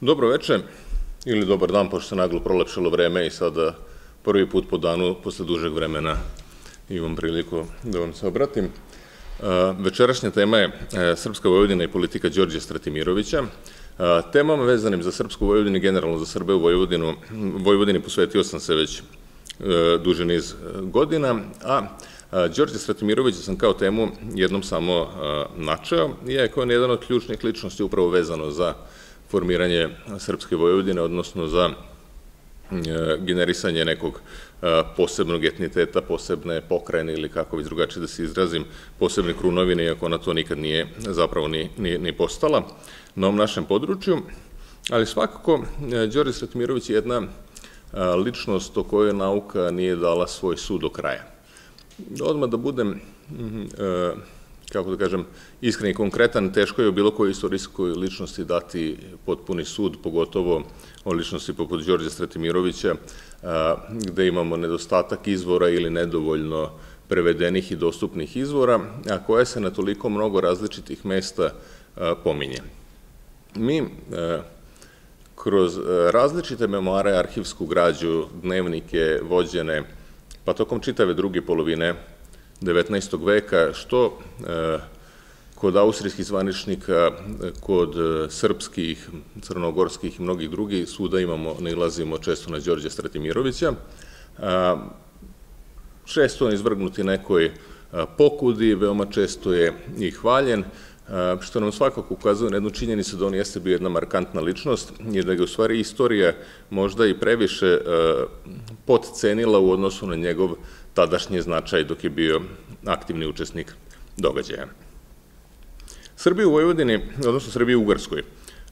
Dobro veče ili dobar dan, pošto se naglo prolepšalo vreme i sada prvi put po danu, posle dužeg vremena, imam priliku da vam se obratim. Večerašnja tema je Srpska Vojvodina i politika Đorđa Stratimirovića. Temama vezanim za Srpsku Vojvodinu i generalno za Srbe u Vojvodini posvetio sam se već duži niz godina, a Đorđa Stratimirovića sam kao temu jednom samo načeo, iako je on jedan od ključnih ličnosti upravo vezano za formiranje Srpske Vojvodine, odnosno za generisanje nekog posebnog etniteta, posebne pokrajine ili kako bi drugačije da se izrazim, posebne krunovine, iako ona to nikad nije zapravo ni postala na ovom našem području. Ali svakako, Đorđe Stratimirović je jedna ličnost o kojoj nauka nije dala svoj sud do kraja. Odmah da budem, kako da kažem, iskren i konkretan, teško je u bilo kojoj istorijskoj ličnosti dati potpuni sud, pogotovo o ličnosti poput Đorđa Stratimirovića, gde imamo nedostatak izvora ili nedovoljno prevedenih i dostupnih izvora, a koje se na toliko mnogo različitih mesta pominje. Mi kroz različite memoare, arhivsku građu, dnevnike vođene, pa tokom čitave druge polovine 19. veka, što kod austrijskih zvaničnika, kod srpskih, crnogorskih i mnogih drugih svuda nailazimo često na Đorđa Stratimirovića. Često on izvrgnuti nekoj pokudi, veoma često je i hvaljen, što nam svakako ukazuje na jednu činjenicu da on jeste bio jedna markantna ličnost i da ga u stvari istorija možda i previše potcenila u odnosu na njegov tadašnji značaj dok je bio aktivni učesnik događaja. Srbi u Vojvodini, odnosno Srbi u Ugarskoj,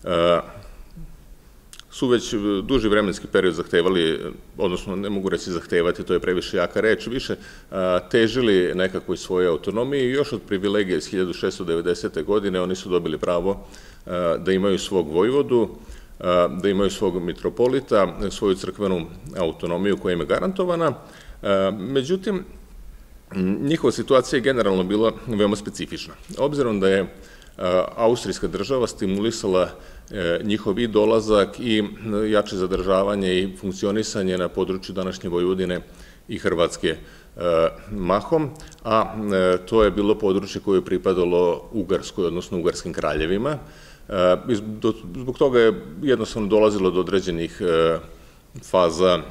su već duži vremenski period zahtevali, odnosno ne mogu reći zahtevati, to je previše jaka reč, više težili nekakvoj svoje autonomiji i još od privilegije iz 1690. godine oni su dobili pravo da imaju svog vojvodu, da imaju svog mitropolita, svoju crkvenu autonomiju koja im je garantovana. Međutim, njihova situacija je generalno bila veoma specifična. Obzirom da je austrijska država stimulisala njihov i dolazak i jače zadržavanje i funkcionisanje na području današnje Vojvodine i Hrvatske mahom, a to je bilo područje koje je pripadalo Ugarskoj, odnosno Ugarskim kraljevima. Zbog toga je jednostavno dolazilo do određenih faza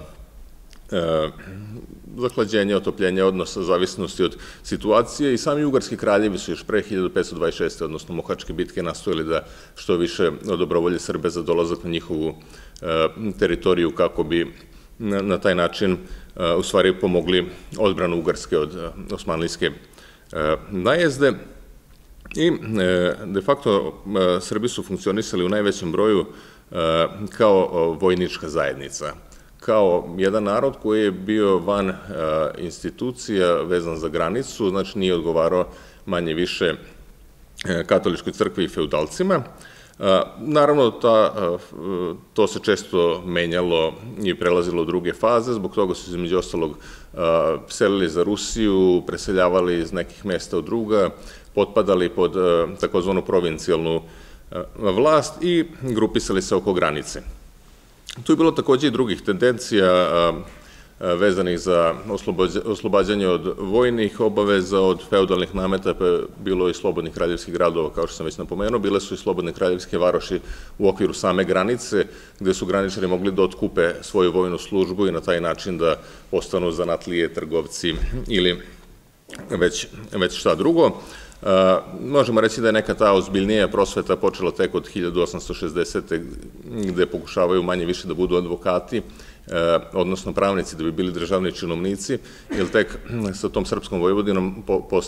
zahlađenja, otopljenja odnosa, zavisnosti od situacije i sami ugarski kraljevi su još pre 1526. odnosno Mohačke bitke nastojali da što više odobrovolje Srbe za dolazak na njihovu teritoriju kako bi na taj način u stvari pomogli odbranu Ugarske od osmanlijske najezde i de facto Srbi su funkcionisali u najvećem broju kao vojnička zajednica, kao jedan narod koji je bio van institucija vezan za granicu, znači nije odgovarao manje više katoličkoj crkvi i feudalcima. Naravno, to se često menjalo i prelazilo u druge faze, zbog toga su između ostalog selili za Rusiju, preseljavali iz nekih mesta u druga, potpadali pod takozvanu provincijalnu vlast i grupisali se oko granice. Tu je bilo takođe i drugih tendencija vezanih za oslobađanje od vojnih obaveza, od feudalnih nameta, pa je bilo i slobodnih kraljevskih gradova, kao što sam već napomenuo, bile su i slobodne kraljevske varoši u okviru same granice, gde su graničari mogli da otkupe svoju vojnu službu i na taj način da postanu zanatlije, trgovci ili već šta drugo. Možemo reći da je neka ta ozbiljnija prosveta počela tek od 1860. gde pokušavaju manje više da budu advokati, odnosno pravnici da bi bili državni činovnici, jer tek sa tom Srpskom Vojvodinom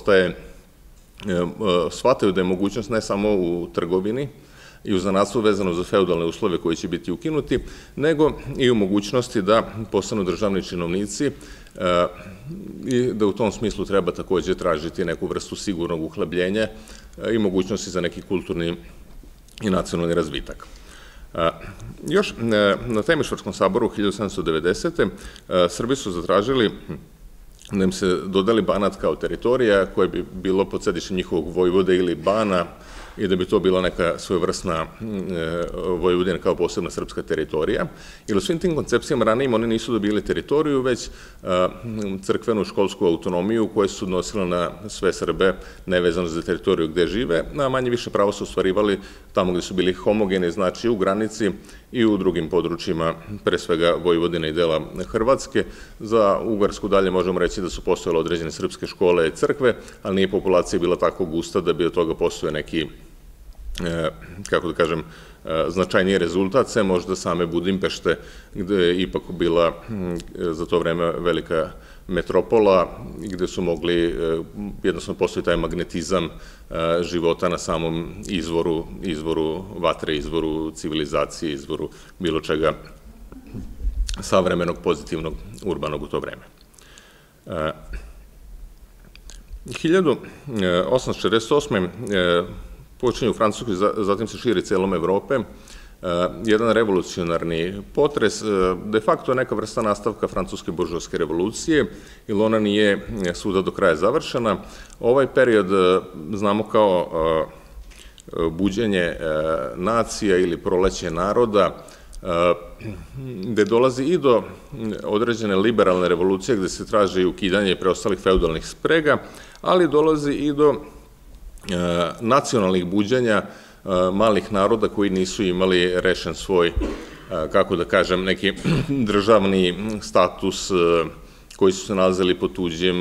shvataju da je mogućnost ne samo u trgovini i u zanatstvu vezano za feudalne uslove koji će biti ukinuti, nego i u mogućnosti da postanu državni činovnici i da u tom smislu treba takođe tražiti neku vrstu sigurnog uhlebljenja i mogućnosti za neki kulturni i nacionalni razvitak. Još na Temišvarskom saboru 1790. Srbi su zatražili da im se dodeli Banat kao teritorija koje bi bilo pod sedištem njihovog vojvode ili bana, i da bi to bila neka svojevrsna Vojvodina kao posebna srpska teritorija. Jer u svim tim koncepcijama ranijim oni nisu dobili teritoriju, već crkvenu školsku autonomiju koje su odnosile na sve Srbe, nevezano za teritoriju gde žive, a manje više pravo su ostvarivali tamo gde su bili homogeni, znači u granici i u drugim područjima, pre svega Vojvodine i dela Hrvatske. Za Ugarsku dalje možemo reći da su postojale određene srpske škole i crkve, ali nije populacija bila tako gusta da bi od toga postoje neki, kako da kažem, značajniji rezultat, sve možda same Budimpešte, gde je ipak bila za to vreme velika metropola, gde su mogli, jednostavno postoji taj magnetizam života na samom izvoru vatre, izvoru civilizacije, izvoru bilo čega savremenog, pozitivnog, urbanog u to vreme. 1848. počinje u Francuskoj, zatim se širi celom Evrope, jedan revolucionarni potres, de facto je neka vrsta nastavka francuske buržovske revolucije, jer ona nije svuda do kraja završena. Ovaj period znamo kao buđenje nacija ili proleće naroda, gde dolazi i do određene liberalne revolucije, gde se traži ukidanje preostalih feudalnih sprega, ali dolazi i do nacionalnih buđenja malih naroda koji nisu imali rešen svoj, kako da kažem, neki državni status, koji su se nalazili po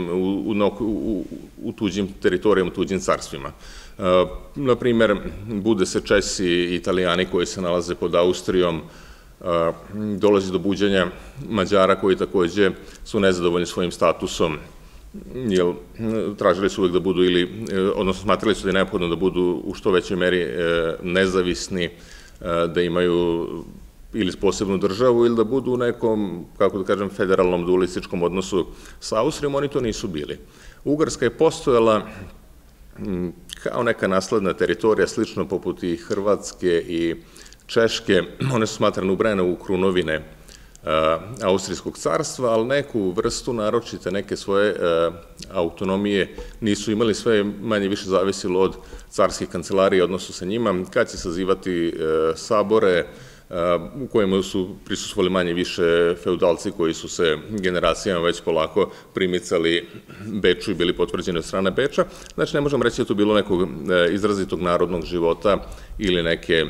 tuđim teritorijama, tuđim carstvima. Naprimer, bude se Česi i Italijani koji se nalaze pod Austrijom, dolazi do buđenja Mađara koji takođe su nezadovoljni svojim statusom, jer tražili su uvek da budu odnosno smatrali su da je neophodno da budu u što većoj meri nezavisni, da imaju ili posebnu državu ili da budu u nekom, kako da kažem, federalnom dualističkom odnosu sa Austrijom, oni to nisu bili. Ugarska je postojala kao neka nasledna teritorija, slično poput i Hrvatske i Češke, one su smatrane ubrajane u krunovine Austrijskog carstva, ali neku vrstu naročite, neke svoje autonomije nisu imali, sve manje više zavisilo od carskih kancelarija, odnosu sa njima, kad će sazivati sabore u kojima su prisustvovali manje više feudalci koji su se generacijama već polako primicali Beču i bili potvrđeni od strane Beča. Znači, ne možemo reći da je to bilo nekog izrazitog narodnog života ili neke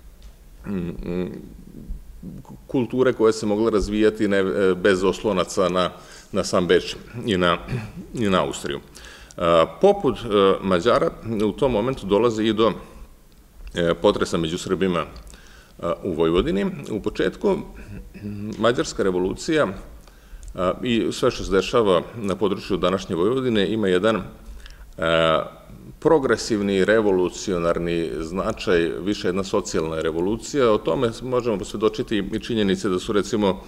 kulture koje se mogle razvijati bez oslonaca na sam Beč i na Austriju. Poput Mađara, u tom momentu dolazi i do potresa među Srbima u Vojvodini. U početku, Mađarska revolucija i sve što se dešava na području današnje Vojvodine ima jedan progresivni, revolucionarni značaj, više jedna socijalna revolucija. O tome možemo posvedočiti i činjenice da su, recimo,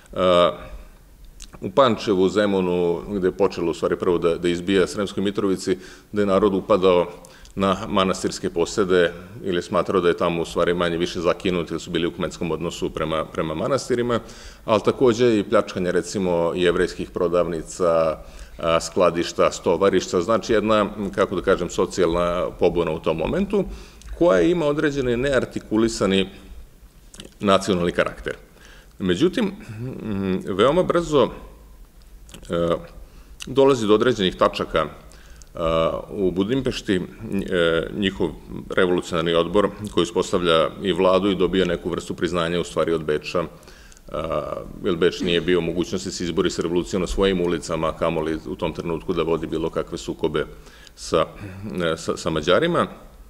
u Pančevu, u Zemunu, gde je počelo u stvari prvo da izbija Sremskoj Mitrovici, da je narod upadao na manastirske posede ili smatrao da je tamo u stvari manje više zakinut ili su bili u kmetskom odnosu prema manastirima, ali takođe i pljačkanje, recimo, jevrejskih prodavnica, skladišta, stovarišta, znači jedna, kako da kažem, socijalna pobuna u tom momentu, koja ima određeni neartikulisani nacionalni karakter. Međutim, veoma brzo dolazi do određenih tačaka u Budimpešti, njihov revolucionarni odbor koji uspostavlja i vladu i dobija neku vrstu priznanja u stvari od Beča, jer Beč nije bio mogućnosti da se izbori sa revolucijom na svojim ulicama, kamoli u tom trenutku da vodi bilo kakve sukobe sa Mađarima.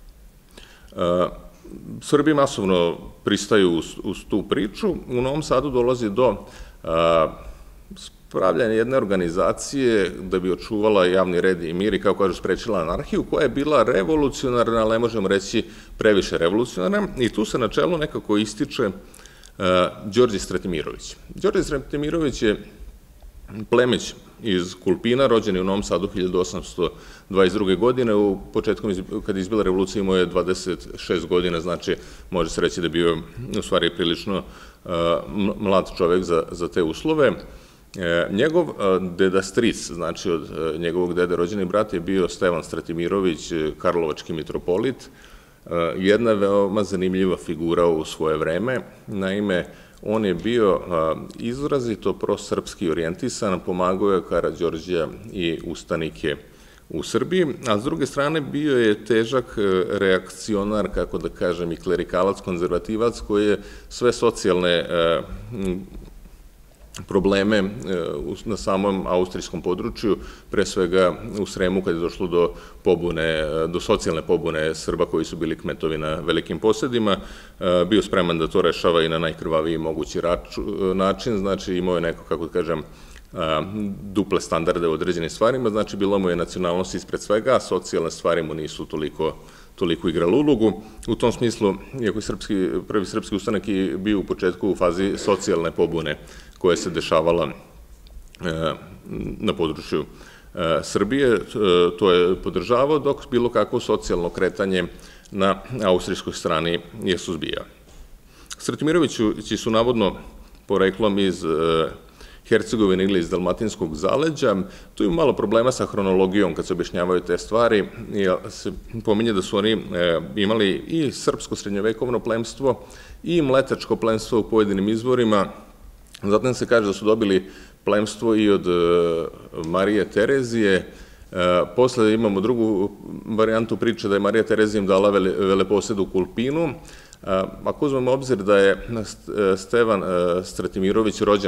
Srbi masovno pristaju uz tu priču. U Novom Sadu dolazi do spravljanja jedne organizacije da bi očuvala javni red i mir i, kako kažu, sprečila anarhiju, koja je bila revolucionarna, ali ne možemo reći previše revolucionarna, i tu se na čelu nekako ističe Đorđe Stratimirović. Đorđe Stratimirović je plemić iz Kulpina, rođen je u Novom Sadu 1822. godine, u početku kada je izbila revolucija imao je 26 godina, znači može se reći da je bio u stvari prilično mlad čovek za te uslove. Njegov deda stric, znači od njegovog dede rođeni brat, je bio Stevan Stratimirović, karlovački mitropolit, jedna veoma zanimljiva figura u svoje vreme. Naime, on je bio izrazito prosrpski orijentisan, pomagao je Karađorđa i ustanike u Srbiji, a s druge strane bio je težak reakcionar, kako da kažem, i klerikalac, konzervativac, koji je sve socijalne probleme na samom austrijskom području, pre svega u Sremu, kad je došlo do socijalne pobune Srba koji su bili kmetovi na velikim posedima, bio spreman da to rešava i na najkrvaviji mogući način, znači imao je neko, kako da kažem, duple standarde u određenim stvarima, znači bila mu je nacionalnost ispred svega, a socijalne stvari mu nisu toliko igrale ulogu. U tom smislu, iako je prvi srpski ustanak i bio u početku u fazi socijalne pobune koja se dešavala na području Srbije, to je podržavao, dok bilo kakvo socijalno kretanje na austrijskoj strani je suzbijao. Stratimirovići su navodno poreklom iz Hercegovine ili iz Dalmatinskog zaleđa. Tu ima malo problema sa hronologijom kad se objašnjavaju te stvari, jer se pominje da su oni imali i srpsko srednjovekovno plemstvo i mletačko plemstvo u pojedinim izvorima. Zatim se kaže da su dobili plemstvo i od Marije Terezije. Posle imamo drugu varijantu priče da je Marija Terezija im dala veleposed u Kulpinu. Ako uzmemo obzir da je Stevan Stratimirović rođen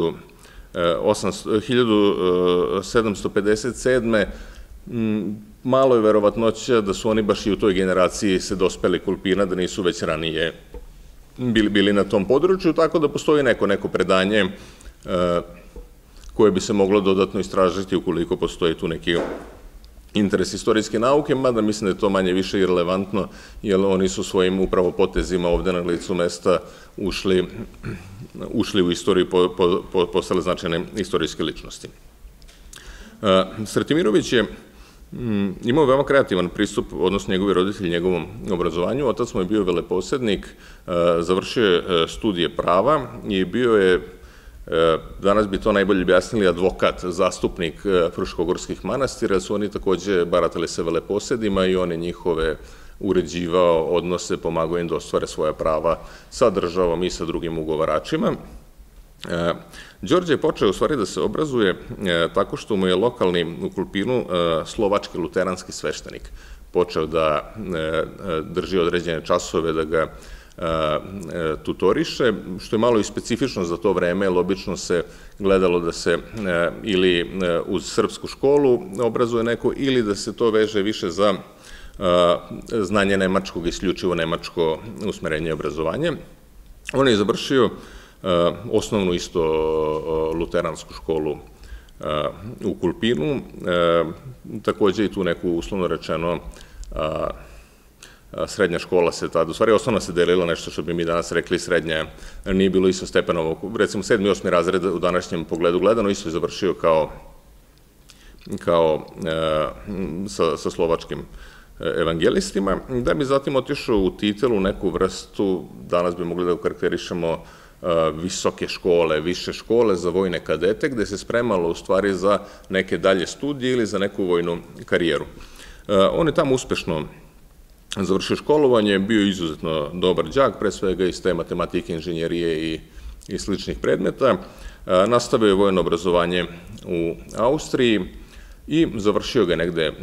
1757. Malo je verovatnoća da su oni baš i u toj generaciji se dospeli Kulpina, da nisu već ranije bili na tom području, tako da postoji neko predanje koje bi se moglo dodatno istražiti ukoliko postoji tu neki interes istorijske nauke, mada mislim da je to manje više i relevantno, jer oni su svojim upravo potezima ovde na licu mesta ušli u istoriju, postale značajne istorijske ličnosti. Stratimirović je imao veoma kreativan pristup, odnosno njegovi roditelji njegovom obrazovanju. Otac mu je bio veleposednik, završio je studije prava i bio je, danas bi to najbolje objasnili, advokat, zastupnik Fruškogorskih manastira, su oni takođe baratali sa veleposedima i on je njihove uređivao odnose, pomagao im da ostvare svoja prava sa državom i sa drugim ugovaračima. Đorđe je počeo u stvari da se obrazuje tako što mu je lokalni u Kulpinu slovački luteranski sveštenik počeo da drži određene časove, da ga tutoriše, što je malo i specifično za to vreme, jer obično se gledalo da se ili uz srpsku školu obrazuje neko, ili da se to veže više za znanje nemačkog, isključivo nemačko usmerenje i obrazovanje. On je završio osnovnu isto luteransku školu u Kulpinu, takođe i tu neku uslovno rečeno srednja škola se tada, u stvari osnovna se delila nešto što bi mi danas rekli srednja, nije bilo isto stepenovo, recimo 7. i 8. razred u današnjem pogledu gledano, isto je završio kao sa slovačkim evangelistima, da bi zatim otišao u titelu neku vrstu, danas bi mogli da karakterišemo visoke škole, više škole za vojne kadete, gde se spremalo u stvari za neke dalje studije ili za neku vojnu karijeru. On je tamo uspešno završio školovanje, bio izuzetno dobar đak, pre svega iz te matematike, inženjerije i sličnih predmeta. Nastavio je vojno obrazovanje u Austriji i završio ga negde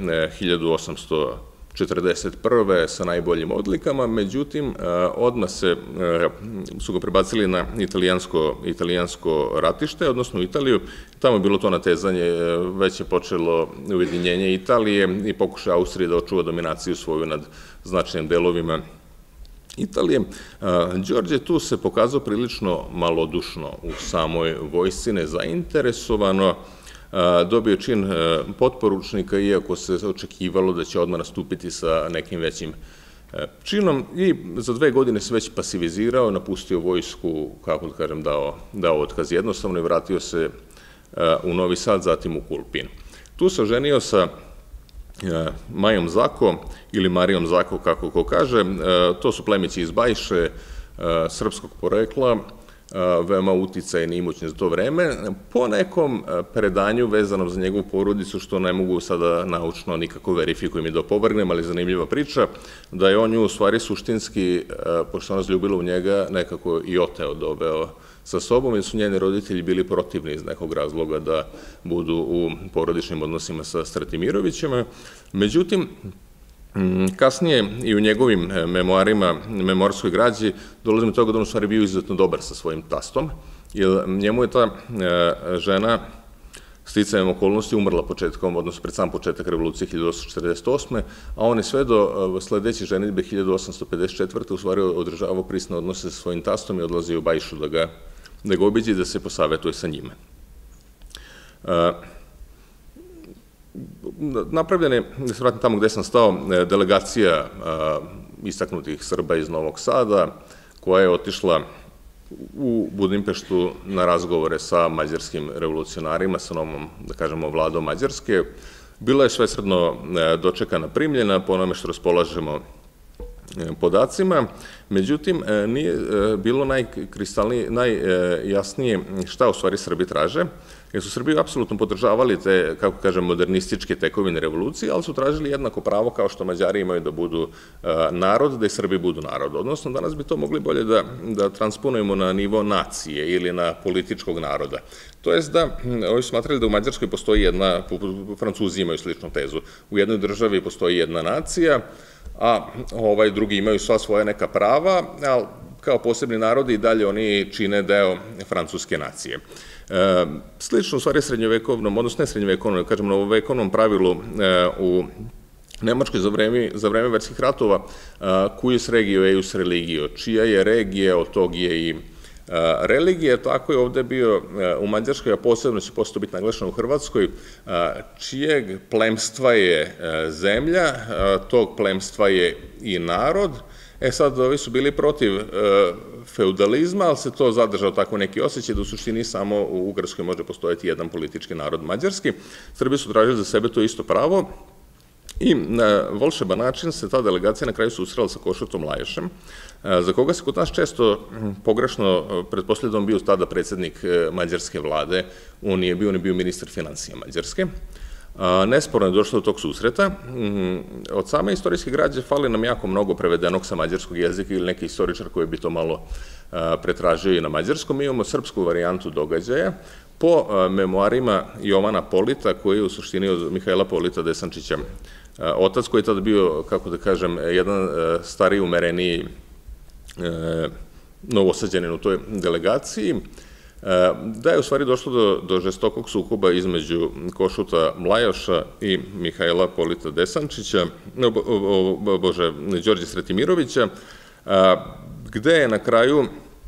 1841. sa najboljim odlikama, međutim, odmah su ga prebacili na italijansko ratište, odnosno u Italiju. Tamo je bilo to natezanje, već je počelo ujedinjenje Italije i pokušaj Austrije da očuva dominaciju svoju nad značajnim delovima Italije. Đorđe tu se pokazao prilično malodušno u samoj vojsci, nezainteresovano, dobio čin potporučnika, iako se očekivalo da će odmah nastupiti sa nekim većim činom, i za 2 godine se već pasivizirao, napustio vojsku, kako da kažem, dao otkaz jednostavno i vratio se u Novi Sad, zatim u Kulpin. Tu se oženio sa Majom Zako ili Marijom Zako, kako ko kaže. To su plemići iz Bajše, srpskog porekla, veoma uticajni i imućni za to vreme, po nekom predanju vezanom za njegovu porodicu, što ne mogu sada naučno nikako verifikujem i da opovrgnem, ali zanimljiva priča, da je on nju u stvari suštinski, pošto ona zljubila u njega, nekako i oteo, doveo sa sobom, jer su njeni roditelji bili protivni iz nekog razloga da budu u porodičnim odnosima sa Stratimirovićima. Međutim, kasnije i u njegovim memoarima, memoarskoj građi, dolazimo do toga da on u stvari bio izuzetno dobar sa svojim tastom, jer njemu je ta žena sticajem okolnosti umrla početkom, odnosno pred sam početak revolucije 1848. A on je sve do sledeće ženidbe 1854. u stvari održavao prisne odnose sa svojim tastom i odlazio u Bajšu da ga obiđe i da se posavetuje sa njime. Napravljena je, da se vratim tamo gde sam stao, delegacija istaknutih Srba iz Novog Sada, koja je otišla u Budimpeštu na razgovore sa mađarskim revolucionarima, sa novom, da kažemo, vladom Mađarske. Bila je svesredno dočekana, primljena, po onome što raspolažemo podacima, međutim, nije bilo najjasnije šta u stvari Srbi traže, jer su Srbi apsolutno podržavali te, kako kažem, modernističke tekovine revolucije, ali su tražili jednako pravo kao što Mađari imaju da budu narod, da i Srbi budu narod. Odnosno, danas bi to mogli bolje da transponujemo na nivo nacije ili na političkog naroda. To jest da, ovi su smatrali da u Mađarskoj postoji jedna, Francuzi imaju sličnu tezu, u jednoj državi postoji jedna nacija, a drugi imaju sva svoja neka prava, ali kao posebni narodi i dalje oni čine deo francuske nacije. Slično u stvari srednjovekovnom, odnosno ne srednjovekovnom, kažem novovekovnom pravilu u Nemačkoj za vreme verskih ratova cujus regio eius religio, čija je regija, od tog je i religija, tako je ovde bio u Mađarskoj, a posebno će posle biti naglašeno u Hrvatskoj, čijeg plemstva je zemlja, tog plemstva je i narod. Sad, ovi su bili protiv feudalizma, ali se to zadržao tako neki osjećaj da u suštini samo u Ugarskoj može postojati jedan politički narod mađarski. Srbi su tražili za sebe to isto pravo i na volšeban način se ta delegacija na kraju susrela sa Košutom Laješem, za koga se kod nas često pogrešno pretpostavlja da on bio tada predsednik mađarske vlade, on nije bio, on je bio ministar financija Mađarske. Nesporno je došlo do tog susreta. Od same istorijske građe fali nam jako mnogo prevedenog sa mađarskog jezika ili neki istoričar koji bi to malo pretražio i na mađarskom. Mi imamo srpsku varijantu događaja po memoarima Jovana Polita, koji je u suštini od Mihajla Polita Desančića otac, koji je tada bio, kako da kažem, jedan stariji, umereniji novosađanin u toj delegaciji, da je u stvari došlo do žestokog sukoba između Košuta Mlajoša i Mihajla Polita Desančića, Đorđe Stratimirovića, gde je na kraju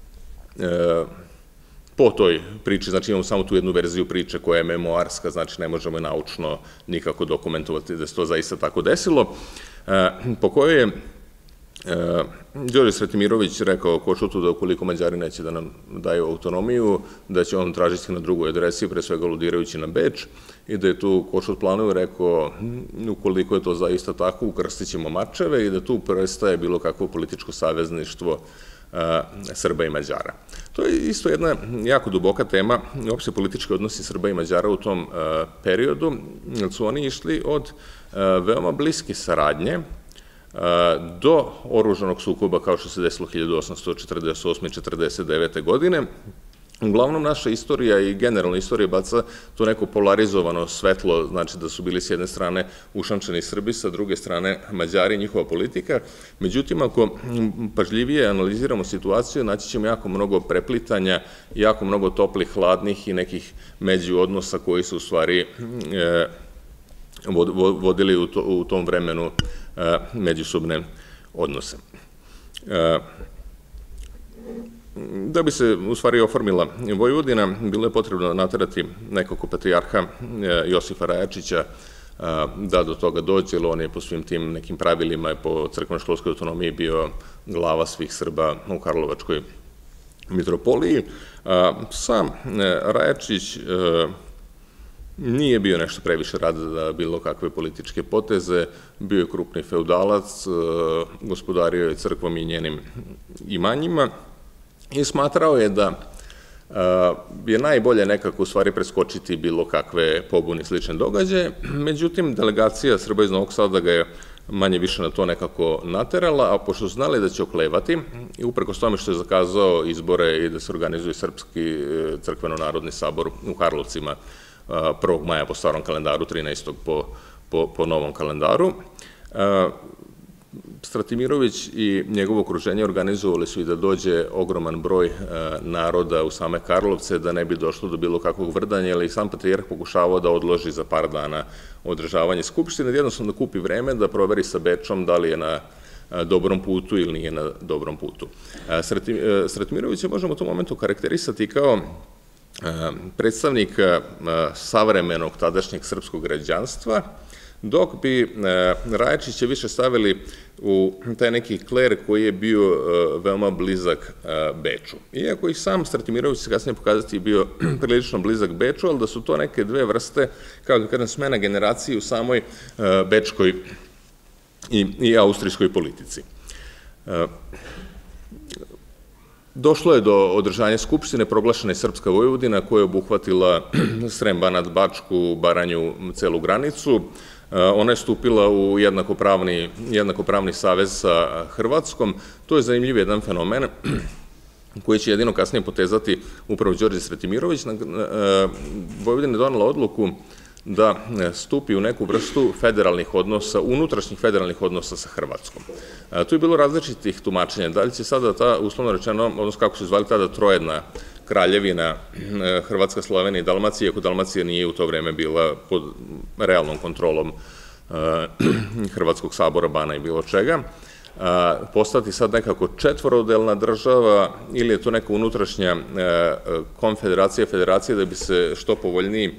po toj priči, znači imamo samo tu jednu verziju priče koja je memoarska, znači ne možemo je naučno nikako dokumentovati da se to zaista tako desilo, po kojoj je Đorđe Stratimirović rekao Košutu da ukoliko Mađari neće da nam daju autonomiju, da će on tražiti na drugoj adresi, pre svega aludirajući na Beč, i da je tu Košut Planovi rekao ukoliko je to zaista tako, ukrstit ćemo mačeve i da tu prestaje bilo kakvo političko savezništvo Srba i Mađara. To je isto jedna jako duboka tema, uopšte politički odnosi Srba i Mađara u tom periodu, jer su oni išli od veoma bliske saradnje do oružanog sukoba kao što se desilo 1848. i 1849. godine. Uglavnom, naša istorija i generalna istorija baca to neko polarizovano svetlo, znači da su bili s jedne strane ušančeni Srbi, sa druge strane Mađari i njihova politika. Međutim, ako pažljivije analiziramo situaciju, naći ćemo jako mnogo preplitanja, jako mnogo toplih, hladnih i nekih međuodnosa koji su u stvari vodili u tom vremenu međusobne odnose. Da bi se u stvari oformila Vojvodina, bilo je potrebno naterati nekog patrijarha Josifa Rajačića da do toga dođe, jer on je po svim tim nekim pravilima i po crkveno-školskoj autonomiji bio glava svih Srba u Karlovačkoj mitropoliji. Sam Rajačić nije bio nešto previše rad za bilo kakve političke poteze, bio je krupni feudalac, gospodario je crkvom i njenim imanjima i smatrao je da je najbolje nekako u stvari preskočiti bilo kakve pobune i slične događaje. Međutim, delegacija Srba iz Novog Sada ga je manje više na to nekako naterala, a pošto su znali da će oklevati, i uprkos tome što je zakazao izbore i da se organizuje Srpski crkveno-narodni sabor u Karlovcima 1. maja po starom kalendaru, 13. po novom kalendaru, Stratimirović i njegovo okruženje organizovali su i da dođe ogroman broj naroda u same Karlovce, da ne bi došlo do bilo kakvog vrdanja, ali i sam patrijarh pokušavao da odloži za par dana održavanje Skupštine, jednostavno da kupi vreme, da proveri sa Bečom da li je na dobrom putu ili nije na dobrom putu. Stratimirovića možemo u tom momentu karakterisati kao predstavnika savremenog tadašnjeg srpskog građanstva, dok bi Rajačića više stavili u taj neki kler koji je bio veoma blizak Beču. Iako i sam Stratimirović se kasnije pokazati bio prilično blizak Beču, ali da su to neke dve vrste, kao da kažem, smena generacije u samoj bečkoj i austrijskoj politici. Došlo je do održanja Skupštine, proglašena je Srpska Vojvodina koja je obuhvatila Srem, Banat, Bačku, Baranju, celu granicu. Ona je stupila u jednakopravni savez sa Hrvatskom. To je zanimljiv jedan fenomen koji će jedino kasnije potezati upravo Đorđe Stratimirović. Vojvodina je donela odluku da stupi u neku vrstu federalnih odnosa, unutrašnjih federalnih odnosa sa Hrvatskom. Tu je bilo različitih tumačenja. Da li će sada ta, uslovno rečeno, odnosno kako se zvali tada, trojedna kraljevina Hrvatska, Slovenija i Dalmacija, iako Dalmacija nije u to vreme bila pod realnom kontrolom Hrvatskog sabora, bana i bilo čega, postati sad nekako četvorodelna država ili je to neka unutrašnja konfederacija, federacija da bi se što povoljniji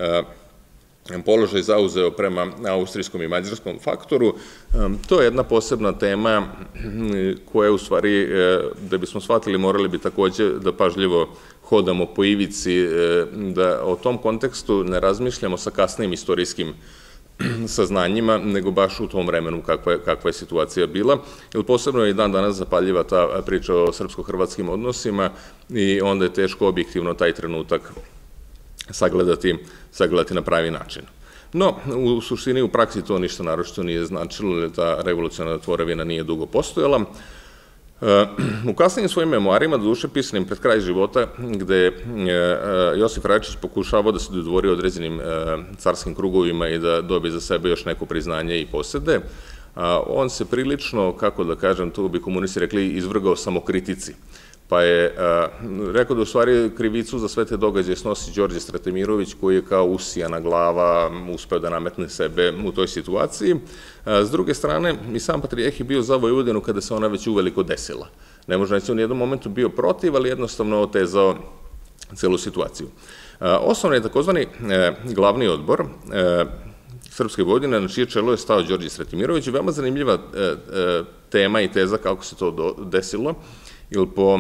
položaj zauzeo prema austrijskom i mađarskom faktoru. To je jedna posebna tema koja u stvari, da bismo shvatili, morali bi takođe da pažljivo hodamo po ivici, da o tom kontekstu ne razmišljamo sa kasnijim istorijskim saznanjima, nego baš u tom vremenu kakva je situacija bila. Jer posebno je i dan danas zapaljiva ta priča o srpsko-hrvatskim odnosima i onda je teško objektivno taj trenutak sagledati na pravi način. No, u suštini, u praksi to ništa naročito nije značilo, jer ta revolucionarna tvorevina nije dugo postojala. U kasnijim svojim memoarima, doduše pisanim pred kraj života, gde Josif Rajačić pokušavao da se dodvori određenim carskim krugovima i da dobije za sebe još neko priznanje i posede, on se prilično, kako da kažem, tu bi komunisti rekli, izvrgao samokritici. Pa je rekao da u stvari krivicu za sve te događaje snosi Đorđe Stratimirović, koji je kao usijana glava uspeo da nametne sebe u toj situaciji. S druge strane, i sam patrijarh je bio za Vojvodinu kada se ona već uveliko desila. Ne može reći, u nijednom momentu bio protiv, ali jednostavno otezao celu situaciju. Osnovno je takozvani glavni odbor Srpske Vojvodine, na čije čelo je stao Đorđe Stratimirović. Veoma zanimljiva tema i teza kako se to desilo, jer po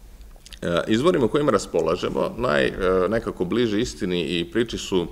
izvorima kojima raspolažemo, nekako bliže istini i priči su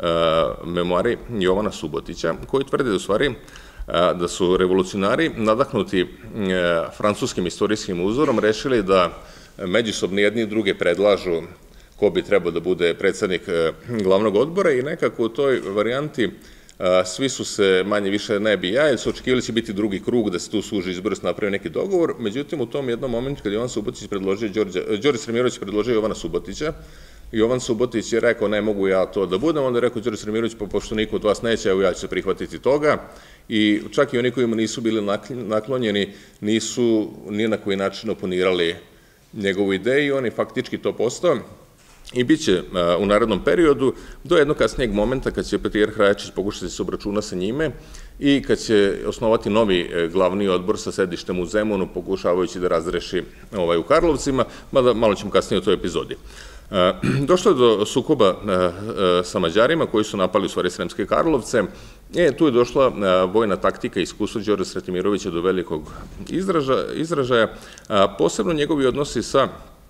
memoari Jovana Subotića, koji tvrde da u stvari da su revolucionari nadahnuti francuskim istorijskim uzorom rešili da međusobno jedni i druge predlažu ko bi trebao da bude predsednik glavnog odbora i nekako u toj varijanti svi su se manje više ne bi jer su očekivali će biti drugi krug, da se tu suži izbor, se napravi neki dogovor. Međutim, u tom jednom momentu kad Jovan Subotić predložio, Đorđe Stratimirović predložio Jovana Subotića, Jovan Subotić je rekao ne mogu ja to da budem, onda je rekao Đorđe Stratimirović, pa pošto niko od vas neće, evo ja ću se prihvatiti toga. I čak i oni koji mu nisu bili naklonjeni, nisu ni na koji način oponirali njegovu ideju i on je faktički to postao. I bit će u narednom periodu do jednog kasnijeg momenta kad će patrijarh Rajačić pokušati da se obračuna sa njime i kad će osnovati novi glavni odbor sa sedištem u Zemunu, pokušavajući da razreši u Karlovcima, mada malo ćemo kasnije o toj epizodi. Došlo je do sukoba sa Mađarima koji su napali u stvari Sremske Karlovce. Tu je došla vojna taktika i iskustvo Đorđa Stratimirovića do velikog izražaja, posebno njegovi odnosi sa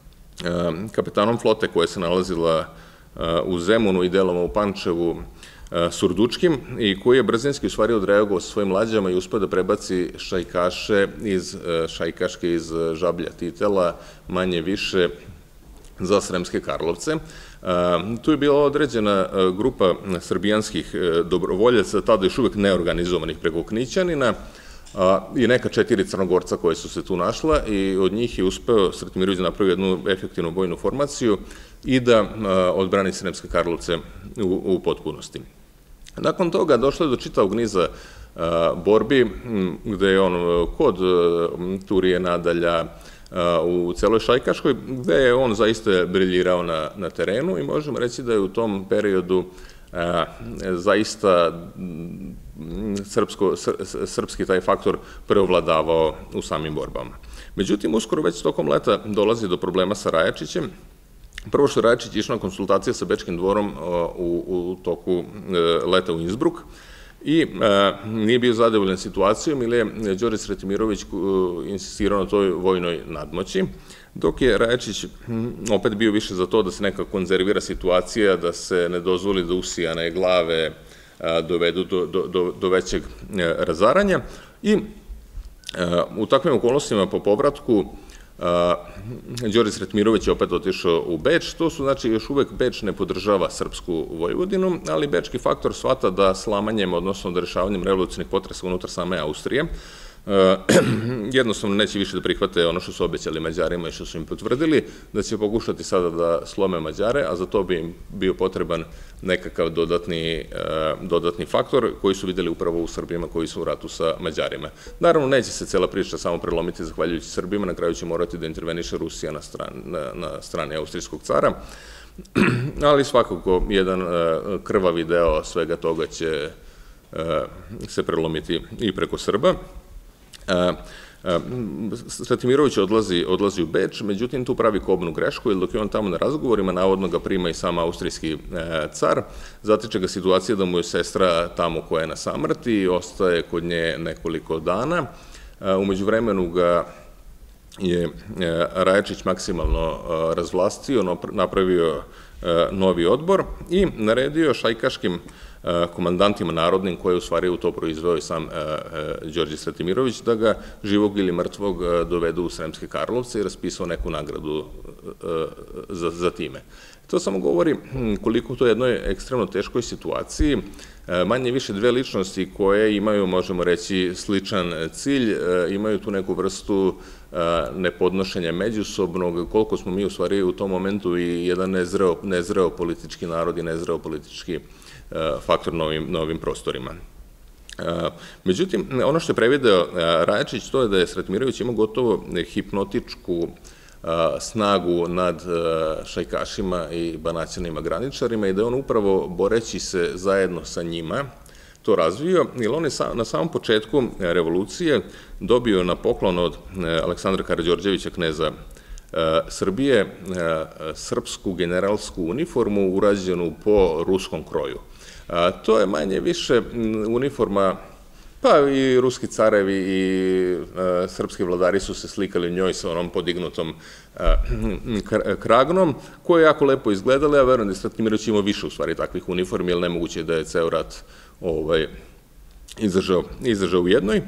kapetanom flote koja se nalazila u Zemunu i deloma u Pančevu, Surdučkim, i koji je brzinski u stvari odreagovao sa svojim lađama i uspeo da prebaci šajkaške iz Žablja, Titela, manje više za Sremske Karlovce. Tu je bila određena grupa srbijanskih dobrovoljaca, tada još uvek neorganizovanih preko Knićanina, i neka 4 Crnogorca koje su se tu našla i od njih je uspeo Stratimirović da napravi jednu efektivnu vojnu formaciju i da odbrani Sremske Karlovce u potpunosti. Nakon toga došlo je do čitavog niza borbi, gde je on kod Turije, Nadalja, u celoj Šajkaškoj, gde je on zaista briljirao na terenu i možemo reći da je u tom periodu zaista srpski taj faktor preovladavao u samim borbama. Međutim, uskoro već tokom leta dolazi do problema sa Rajačićem. Prvo što je Rajačić išao na konsultacije sa Bečkim dvorom u toku leta u Innsbruck i nije bio zadovoljan situacijom ili je Đorđe Sretimirović insistirao na toj vojnoj nadmoći, dok je Rajačić opet bio više za to da se neka konzervira situacija, da se ne dozvoli da usijane glave dovedu do većeg razaranja. I u takvim okolnostima po povratku Đorđe Sretimirović je opet otišao u Beč. To su, znači, još uvek Beč ne podržava srpsku Vojvodinu, ali bečki faktor shvata da slamanjem, odnosno da rešavanjem revolucionih potresa unutar same Austrije, jednostavno neće više da prihvate ono što su obećali Mađarima i što su im potvrdili, da će pokušati sada da slome Mađare, a za to bi im bio potreban nekakav dodatni faktor koji su videli upravo u Srbima koji su u ratu sa Mađarima. Naravno, neće se cela priča samo prelomiti zahvaljujući Srbima, na kraju će morati da interveniše Rusija na strani austrijskog cara, ali svakako jedan krvavi deo svega toga će se prelomiti i preko Srba. Sretimirović odlazi u Beč, međutim tu pravi kobnu grešku, jer dok je on tamo na razgovorima, navodno ga prima i sam austrijski car, zatiče ga situacija da mu je sestra tamo koja je na samrti i ostaje kod nje nekoliko dana. Umeđu vremenu ga je Rajačić maksimalno razvlastio, napravio novi odbor i naredio šajkaškim komandantima narodnim, koje u stvari u to proizveo i sam Đorđe Sretimirović, da ga živog ili mrtvog dovedu u Sremske Karlovce i raspisao neku nagradu za time. To samo govori koliko u toj jednoj ekstremno teškoj situaciji manje više dve ličnosti koje imaju, možemo reći, sličan cilj, imaju tu neku vrstu nepodnošenja međusobnog, koliko smo mi u stvari u tom momentu i jedan nezreo politički narod i nezreo politički faktor na ovim prostorima. Međutim, ono što je prevideo Rajačić, to je da je Sretimirović imao gotovo hipnotičku snagu nad šajkašima i banaćanima graničarima i da je on upravo boreći se zajedno sa njima to razvio, jer on je na samom početku revolucije dobio na poklon od Aleksandra Karađorđevića, kneza Srbije, srpsku generalsku uniformu urađenu po ruskom kroju. To je manje više uniforma, pa i ruski carevi i srpski vladari su se slikali u njoj sa onom podignutom kragnom, koje je jako lepo izgledale, a verujem da je Sretimirović imao više u stvari takvih uniformi, jer nemoguće je da je ceo rat izdržao u jednoj.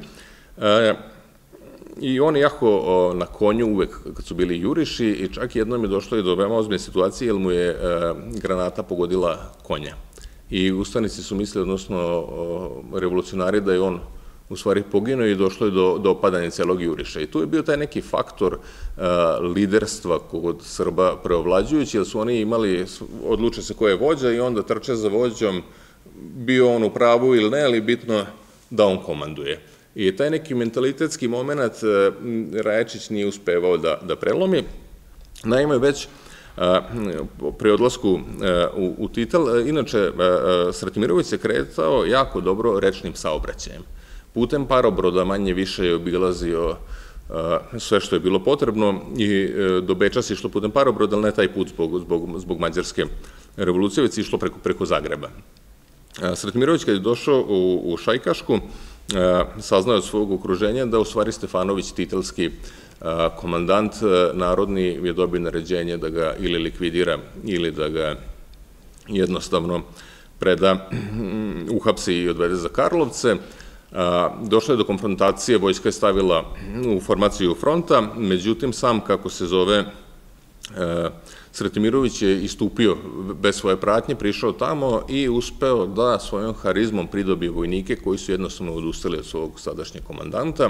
I on je jako na konju uvek kad su bili juriši i čak jednom je došlo i do veoma ozbiljne situacije, jer mu je granata pogodila konja. I ustanici su mislili, odnosno revolucionari, da je on u stvari poginuo i došlo je do opadanja celog juriša. I tu je bio taj neki faktor liderstva kod Srba preovlađujući, jer su oni imali, odluče se ko je vođa i onda trče za vođom, bio on u pravu ili ne, ali bitno da on komanduje. I taj neki mentalitetski moment Rajačić nije uspevao da prelomi. Naime, već pri odlasku u Titel, inače, Sretimirović se kretao jako dobro rečnim saobraćajem. Putem parobroda manje više je obilazio sve što je bilo potrebno i do Beča se išlo putem parobroda, ali ne taj put zbog mađarske revolucije, već se išlo preko Zagreba. Sretimirović kad je došao u Šajkašku, saznao od svog okruženja da u stvari Stefanović, titelski komandant narodni, je dobio naređenje da ga ili likvidira ili da ga jednostavno preda, uhapsi i odvede za Karlovce. Došlo je do konfrontacije, vojska je stavila u formaciju fronta, međutim sam, kako se zove, Sretimirović je istupio bez svoje pratnje, prišao tamo i uspeo da svojom harizmom pridobije vojnike koji su jednostavno odustali od svog sadašnjeg komandanta.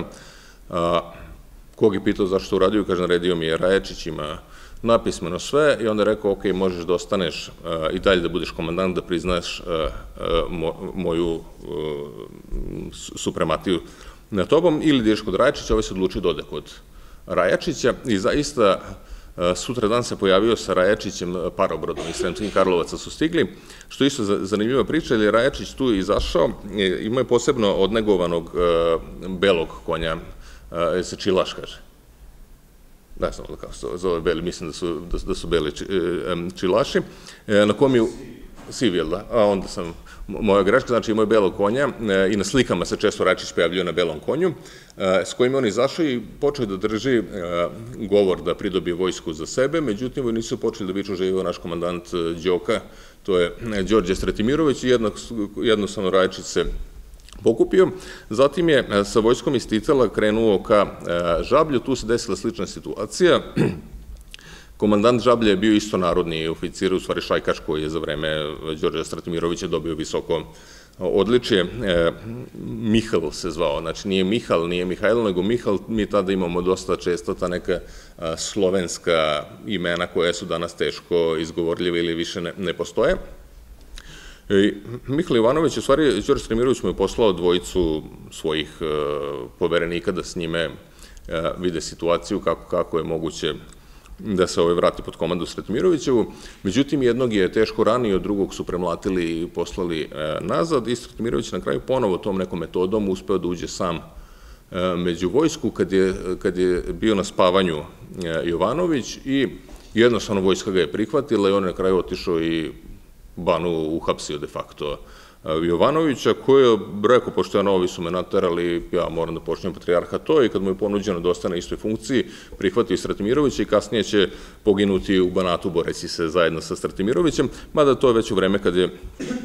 Kog je pitao zašto uradio, kaže, naredio mi je Rajačić, ima napismeno sve, i onda je rekao, ok, možeš da ostaneš i dalje da budeš komandant, da priznaš moju suprematiju na tobom, ili da ideš kod Rajačića. Ovaj se odlučio da ode kod Rajačića i zaista sutra dan se pojavio sa Rajačićem parobrodom iz Sremskih Karlovaca su stigli, što je isto zanimljiva priča, jer je Rajačić tu izašao, imao je posebno odnegovanog belog konja, se Čilaš, kaže. Ne znam kako se zove beli, mislim da su beli Čilaši, na kom je Sivijel, da, a onda sam moja greška, znači imao je belog konja i na slikama se često Rajačić pojavljuje na belom konju, s kojim on izašao i počeo da drži govor da pridobije vojsku za sebe, međutim vojnici su počeli da viču živio naš komandant Đoka, to je Đorđe Stratimirović, i jednostavno Rajačić se pokupio. Zatim je sa vojskom iz Titela krenuo ka Žablju, tu se desila slična situacija. Komandant Žablja je bio isto narodni oficir, u stvari šajkaš, koji je za vreme Đorđa Stratimirovića dobio visoko odličje. Mihal se zvao, znači nije Mihal, nije Mihajlo, nego Mihal. Mi tada imamo dosta često ta neka slovenska imena koja su danas teško izgovorljive ili više ne postoje. Mihajlo Jovanović, u stvari, Đorđe Stratimirović mu je poslao dvojicu svojih poverenika da s njime vide situaciju kako je moguće da se vrati pod komandu Stratimirovićevu. Međutim, jednog je teško ranio, drugog su premlatili i poslali nazad, i Stratimirović na kraju ponovo tom nekom metodom uspeo da uđe sam među vojsku kad je bio na spavanju Jovanović, i jednostavno vojska ga je prihvatila i on je na kraju otišao i Banu uhapsio de facto Jovanovića, koji je rekao, pošto ja novi su me naterali, ja moram da počnem patrijarha to, i kad mu je ponuđeno da ostane na istoj funkciji, prihvatio i Stratimirovića i kasnije će poginuti u Banatu boreći se zajedno sa Stratimirovićem, mada to je već u vreme kad je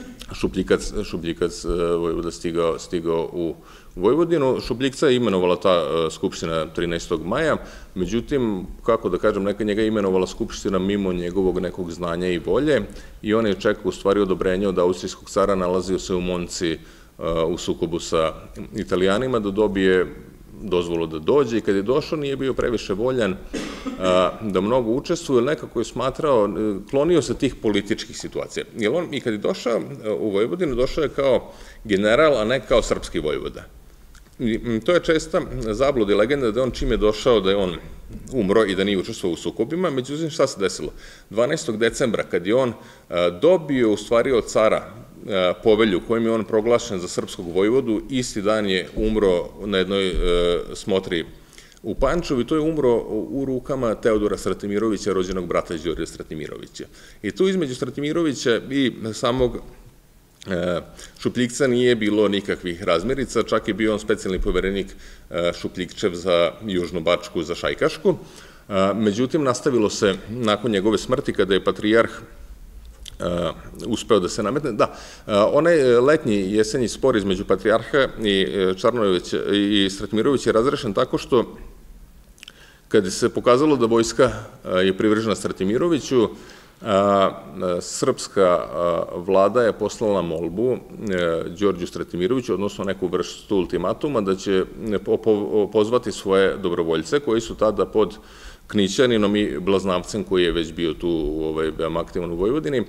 Šupljikac vojvoda stigao u Vojvodinu. Šupljikca je imenovala ta skupština 13. maja, međutim, kako da kažem, neka njega je imenovala skupština mimo njegovog nekog znanja i volje, i on je čekao u stvari odobrenje od austrijskog cara, nalazio se u Monci u sukobu sa Italijanima, da dobije dozvolu da dođe, i kad je došao nije bio previše voljan da mnogo učestvuje, nekako je smatrao, klonio se tih političkih situacija. I kad je došao u Vojvodinu, došao je kao general, a ne kao srpski vojvoda. To je česta zabluda i legenda da on čim je došao da je on umro i da nije učestvovao u sukobima. Međutim, šta se desilo? 12. decembra, kad je on dobio u stvari od cara povelju kojim je on proglašen za srpskog vojvodu, isti dan je umro na jednoj smotri u Pančevu, i to je umro u rukama Teodora Stratimirovića, rođenog brata Đorđa Stratimirovića. I tu između Stratimirovića i samog Šupljikca nije bilo nikakvih razmirica, čak je bio on specijalni poverenik Šupljikčev za Južnu Bačku, za Šajkašku. Međutim, nastavilo se nakon njegove smrti, kada je patrijarh uspeo da se nametne. Da, onaj letnji jesenji spor između patrijarha i Stratimirovića je razrešen tako što, kada se pokazalo da vojska je privržena Stratimiroviću, srpska vlada je poslala molbu Đorđu Stratimiroviću, odnosno neku vrstu ultimatuma, da će pozvati svoje dobrovoljce, koji su tada pod Knićaninom i Blaznavcem, koji je već bio tu aktivan u Vojvodini,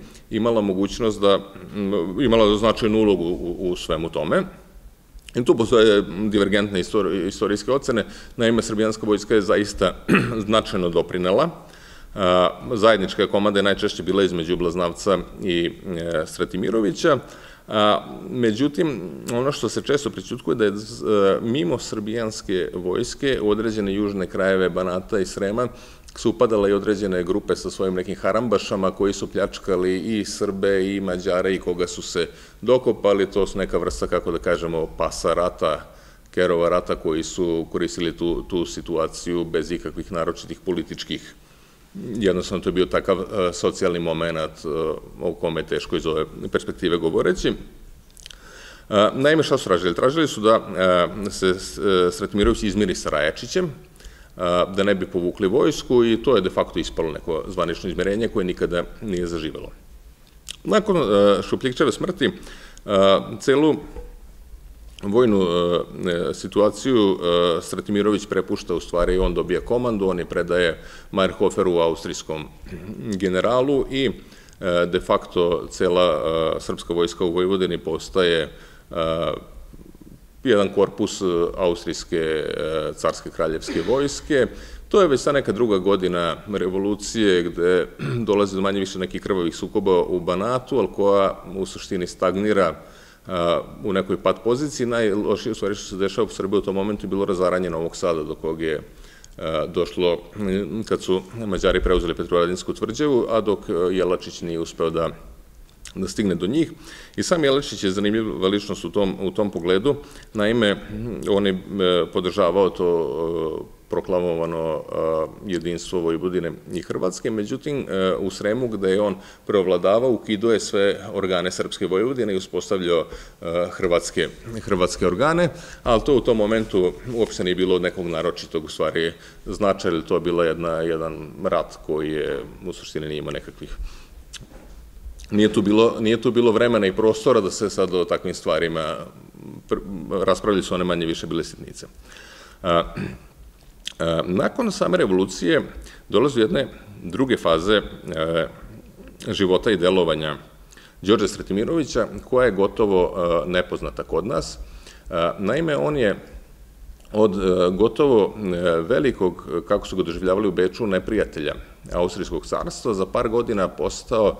imala značajnu ulogu u svemu tome. I tu postoje divergentne istorijske ocene. Naime, srbijanska vojska je zaista značajno doprinela. Zajednička komanda je najčešće bila između Blaznavca i Stratimirovića. Međutim, ono što se često prećutkuje da je mimo srbijanske vojske u određene južne krajeve Banata i Srema su upadale i određene grupe sa svojim nekim harambašama koji su pljačkali i Srbe i Mađare i koga su se dokopali. To su neka vrsta, kako da kažemo, pasa rata, kerova rata, koji su koristili tu situaciju bez ikakvih naročitih političkih. Jednostavno, to je bio takav socijalni moment o kome je teško iz ove perspektive govoreći. Naime, šta su tražili? Tražili su da se Stratimirović izmiri sa Rajačićem, da ne bi povukli vojsku i to je de facto ispalo neko zvanično izmerenje koje nikada nije zaživelo. Nakon Šupljikčeve smrti, celu vojnu situaciju Stratimirović prepušta, u stvari on dobija komandu, on je predaje Mayrhoferu, austrijskom generalu i de facto cela srpska vojska u Vojvodini postaje jedan korpus austrijske carske kraljevske vojske. To je već sad neka druga godina revolucije gde dolazi do manje više nekih krvavih sukoba u Banatu, ali koja u suštini stagnira u nekoj pad poziciji. Najlošije u stvari što se dešava u Srbiji u tom momentu je bilo razaranje Novog Sada, do kog je došlo kad su Mađari preuzeli Petrovaradinsku tvrđavu, a dok Jelačić nije uspeo da stigne do njih. I sam Jelačić je zanimljiva ličnost u tom pogledu. Naime, on je podržavao to proklamovano jedinstvo Vojvodine i Hrvatske, međutim, u Sremu gde je on preovladavao, ukidao je sve organe Srpske Vojvodine i uspostavljao hrvatske organe, ali to u tom momentu uopšte nije bilo od nekog naročitog, u stvari, značaja, ili to je bila jedan rat koji je u suštini nije imao nekakvih. Nije tu bilo vremena i prostora da se sad o takvim stvarima raspravljaju, su one manje više bile sitnice. Nakon same revolucije dolaze jedne druge faze života i delovanja Đorđa Stratimirovića, koja je gotovo nepoznata kod nas. Naime, on je od gotovo velikog, kako su ga doživljavali u Beču, neprijatelja Austrijskog carstva, za par godina postao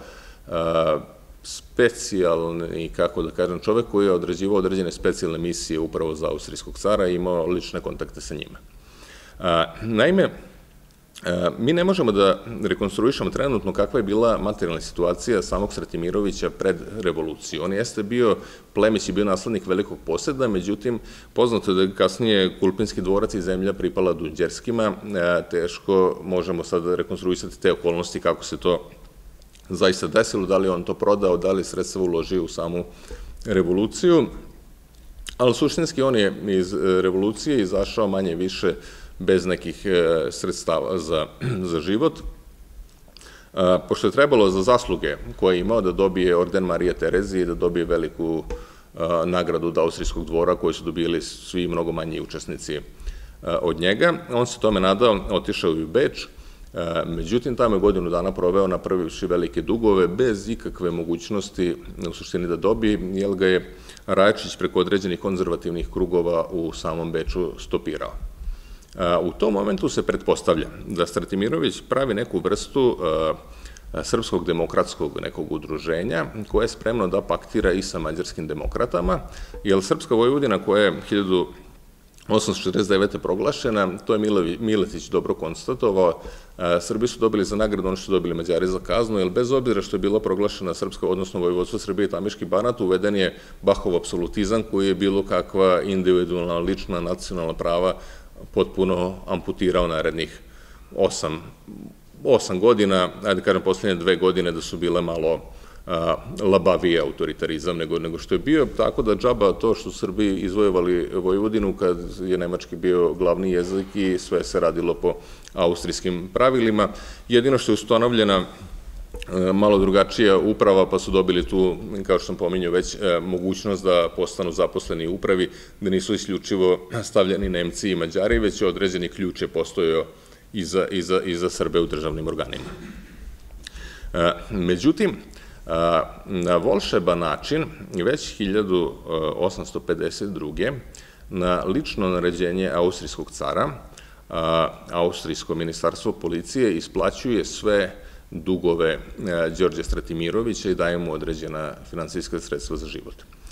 specijalni, kako da kažem, čovek koji je odrađivao određene specijalne misije upravo za austrijskog cara i imao lične kontakte sa njima. Naime, mi ne možemo da rekonstruišemo trenutno kakva je bila materijalna situacija samog Stratimirovića pred revoluciju. On jeste bio plemić i bio naslednik velikog poseda, međutim, poznato je da je kasnije Kulpinski dvorac i zemlja pripala Dunđerskima. Teško možemo sad rekonstruisati te okolnosti kako se to zaista desilo, da li on to prodao, da li sredstva uložio u samu revoluciju, ali suštinski on je iz revolucije izašao manje više bez nekih sredstava za život. Pošto je trebalo za zasluge koje je imao da dobije orden Marije Terezije i da dobije veliku nagradu od austrijskog dvora koju su dobili svi mnogo manji učesnici od njega, on se tome nadao, otišao u Beč. Međutim, tamo je godinu dana proveo napravivši velike dugove bez ikakve mogućnosti u suštini da dobije, jer ga je Rajačić preko određenih konzervativnih krugova u samom Beču stopirao. U tom momentu se pretpostavlja da Stratimirović pravi neku vrstu srpskog demokratskog nekog udruženja koje je spremno da paktira i sa mađarskim demokratama, jer Srpska Vojvodina koja je 1849. proglašena, to je Miletić dobro konstatovao, Srbi su dobili za nagradu ono što su dobili Mađari za kaznu, jer bez obzira što je bila proglašena Srpska, odnosno Vojvodstvo Srbije i Tamiški Banat, uveden je Bahov apsolutizam koji je bilo kakva individualna, lična, nacionalna prava potpuno amputirao narednih 8 godina, ajde kažem poslednje 2 godine da su bile malo labavije autoritarizam nego što je bio, tako da džaba to što su Srbi izvojevali Vojvodinu kad je nemački bio glavni jezik i sve se radilo po austrijskim pravilima. Jedino što je ustanovljena malo drugačija uprava, pa su dobili tu, kao što sam pominjao već, mogućnost da postanu zaposleni u upravi, da nisu isključivo stavljeni Nemci i Mađari, već određeni ključ je postojao i za Srbe u državnim organima. Međutim, na volšeban način, već 1852. na lično naređenje austrijskog cara, austrijsko ministarstvo policije isplaćuje sve dugove Đorđa Stratimirovića i daje mu određena finansijska sredstva za život.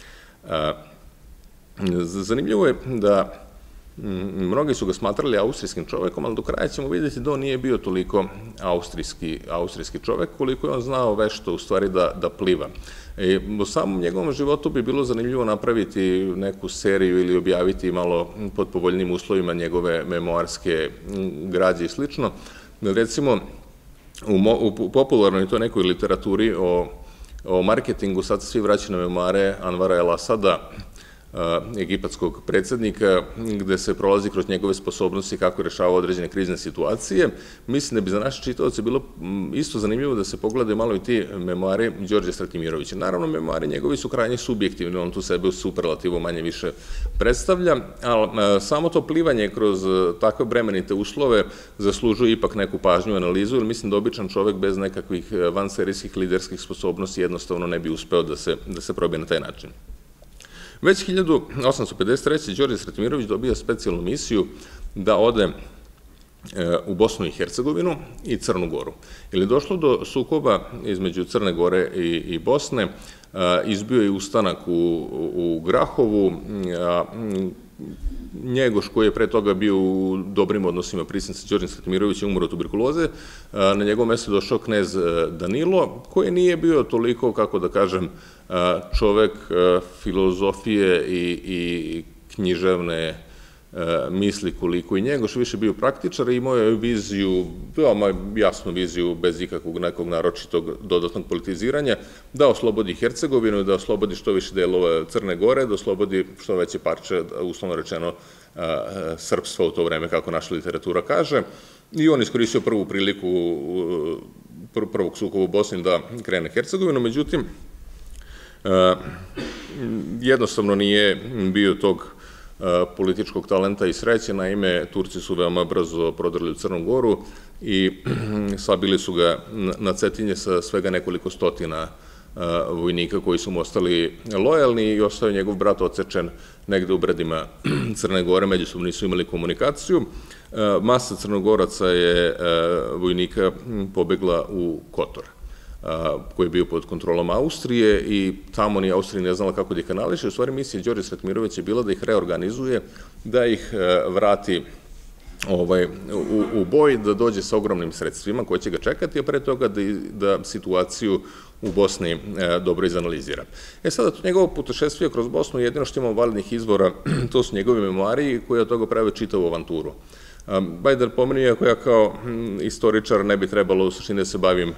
Zanimljivo je da mnogi su ga smatrali austrijskim čovekom, ali do kraja ćemo vidjeti da on nije bio toliko austrijski čovek, koliko je on znao vešto u stvari da pliva. U samom njegovom životu bi bilo zanimljivo napraviti neku seriju ili objaviti malo pod povoljnim uslovima njegove memoarske građe i slično. Recimo, u popularnoj to nekoj literaturi o marketingu sad se svi vraćaju na memoare Anvara el Asada, egipatskog predsjednika, gde se prolazi kroz njegove sposobnosti kako rešava određene krizne situacije. Mislim da bi za naše čitaoce bilo isto zanimljivo da se pogledaju malo i ti memoari Đorđa Stratimirovića. Naravno, memoari njegovi su krajnje subjektivni, on tu sebe u superlativu manje više predstavlja, ali samo to plivanje kroz takve bremenite uslove zaslužuje ipak neku pažnju i analizu, jer mislim da običan čovek bez nekakvih vanserijskih liderskih sposobnosti jednostavno ne bi uspeo da se probije na taj način. Već 1853. Đorđe Stratimirović dobija specijalnu misiju da ode u Bosnu i Hercegovinu i Crnu Goru. Jer je došlo do sukoba između Crne Gore i Bosne, izbio je ustanak u Grahovu, Njegoš, koji je pre toga bio u dobrim odnosima prisan sa Đorđem Stratimirovićem, umro od tuberkuloze, na njegovom mestu došao knez Danilo, koji nije bio toliko, kako da kažem, čovek filozofije i književne misli koliko i Njegoš, više bio praktičar i imao je viziju, veoma jasnu viziju, bez ikakvog nekog naročitog dodatnog politiziranja, da oslobodi Hercegovinu, da oslobodi što više delova Crne Gore, da oslobodi što veće parče, uslovno rečeno, srpstva u to vreme, kako naša literatura kaže. I on iskoristio prvu priliku prvog sukoba u Bosni da krene Hercegovinu, međutim, jednostavno nije bio tog političkog talenta i sreće. Naime, Turci su veoma brzo prodrli u Crnu Goru i sabili su ga na Cetinje sa svega nekoliko stotina vojnika koji su mu ostali lojalni i ostao je njegov brat odsečen negde u brdima Crne Gore, međusobno nisu imali komunikaciju. Masa crnogoraca je vojnika pobegla u Kotor, koji je bio pod kontrolom Austrije i tamo ni Austrija ne znala kako da ih kanališe. U stvari misija Đorđe Stratimirovića je bila da ih reorganizuje, da ih vrati u boj, da dođe sa ogromnim sredstvima koje će ga čekati, a pre toga da situaciju u Bosni dobro izanalizira. Sada, to njegovo putešestvije kroz Bosnu, jedino što imamo validnih izvora, to su njegovi memoari koji od toga prave čitavu avanturu. Bajder pomeni, iako ja kao istoričar ne bi trebalo u suštini da se bavim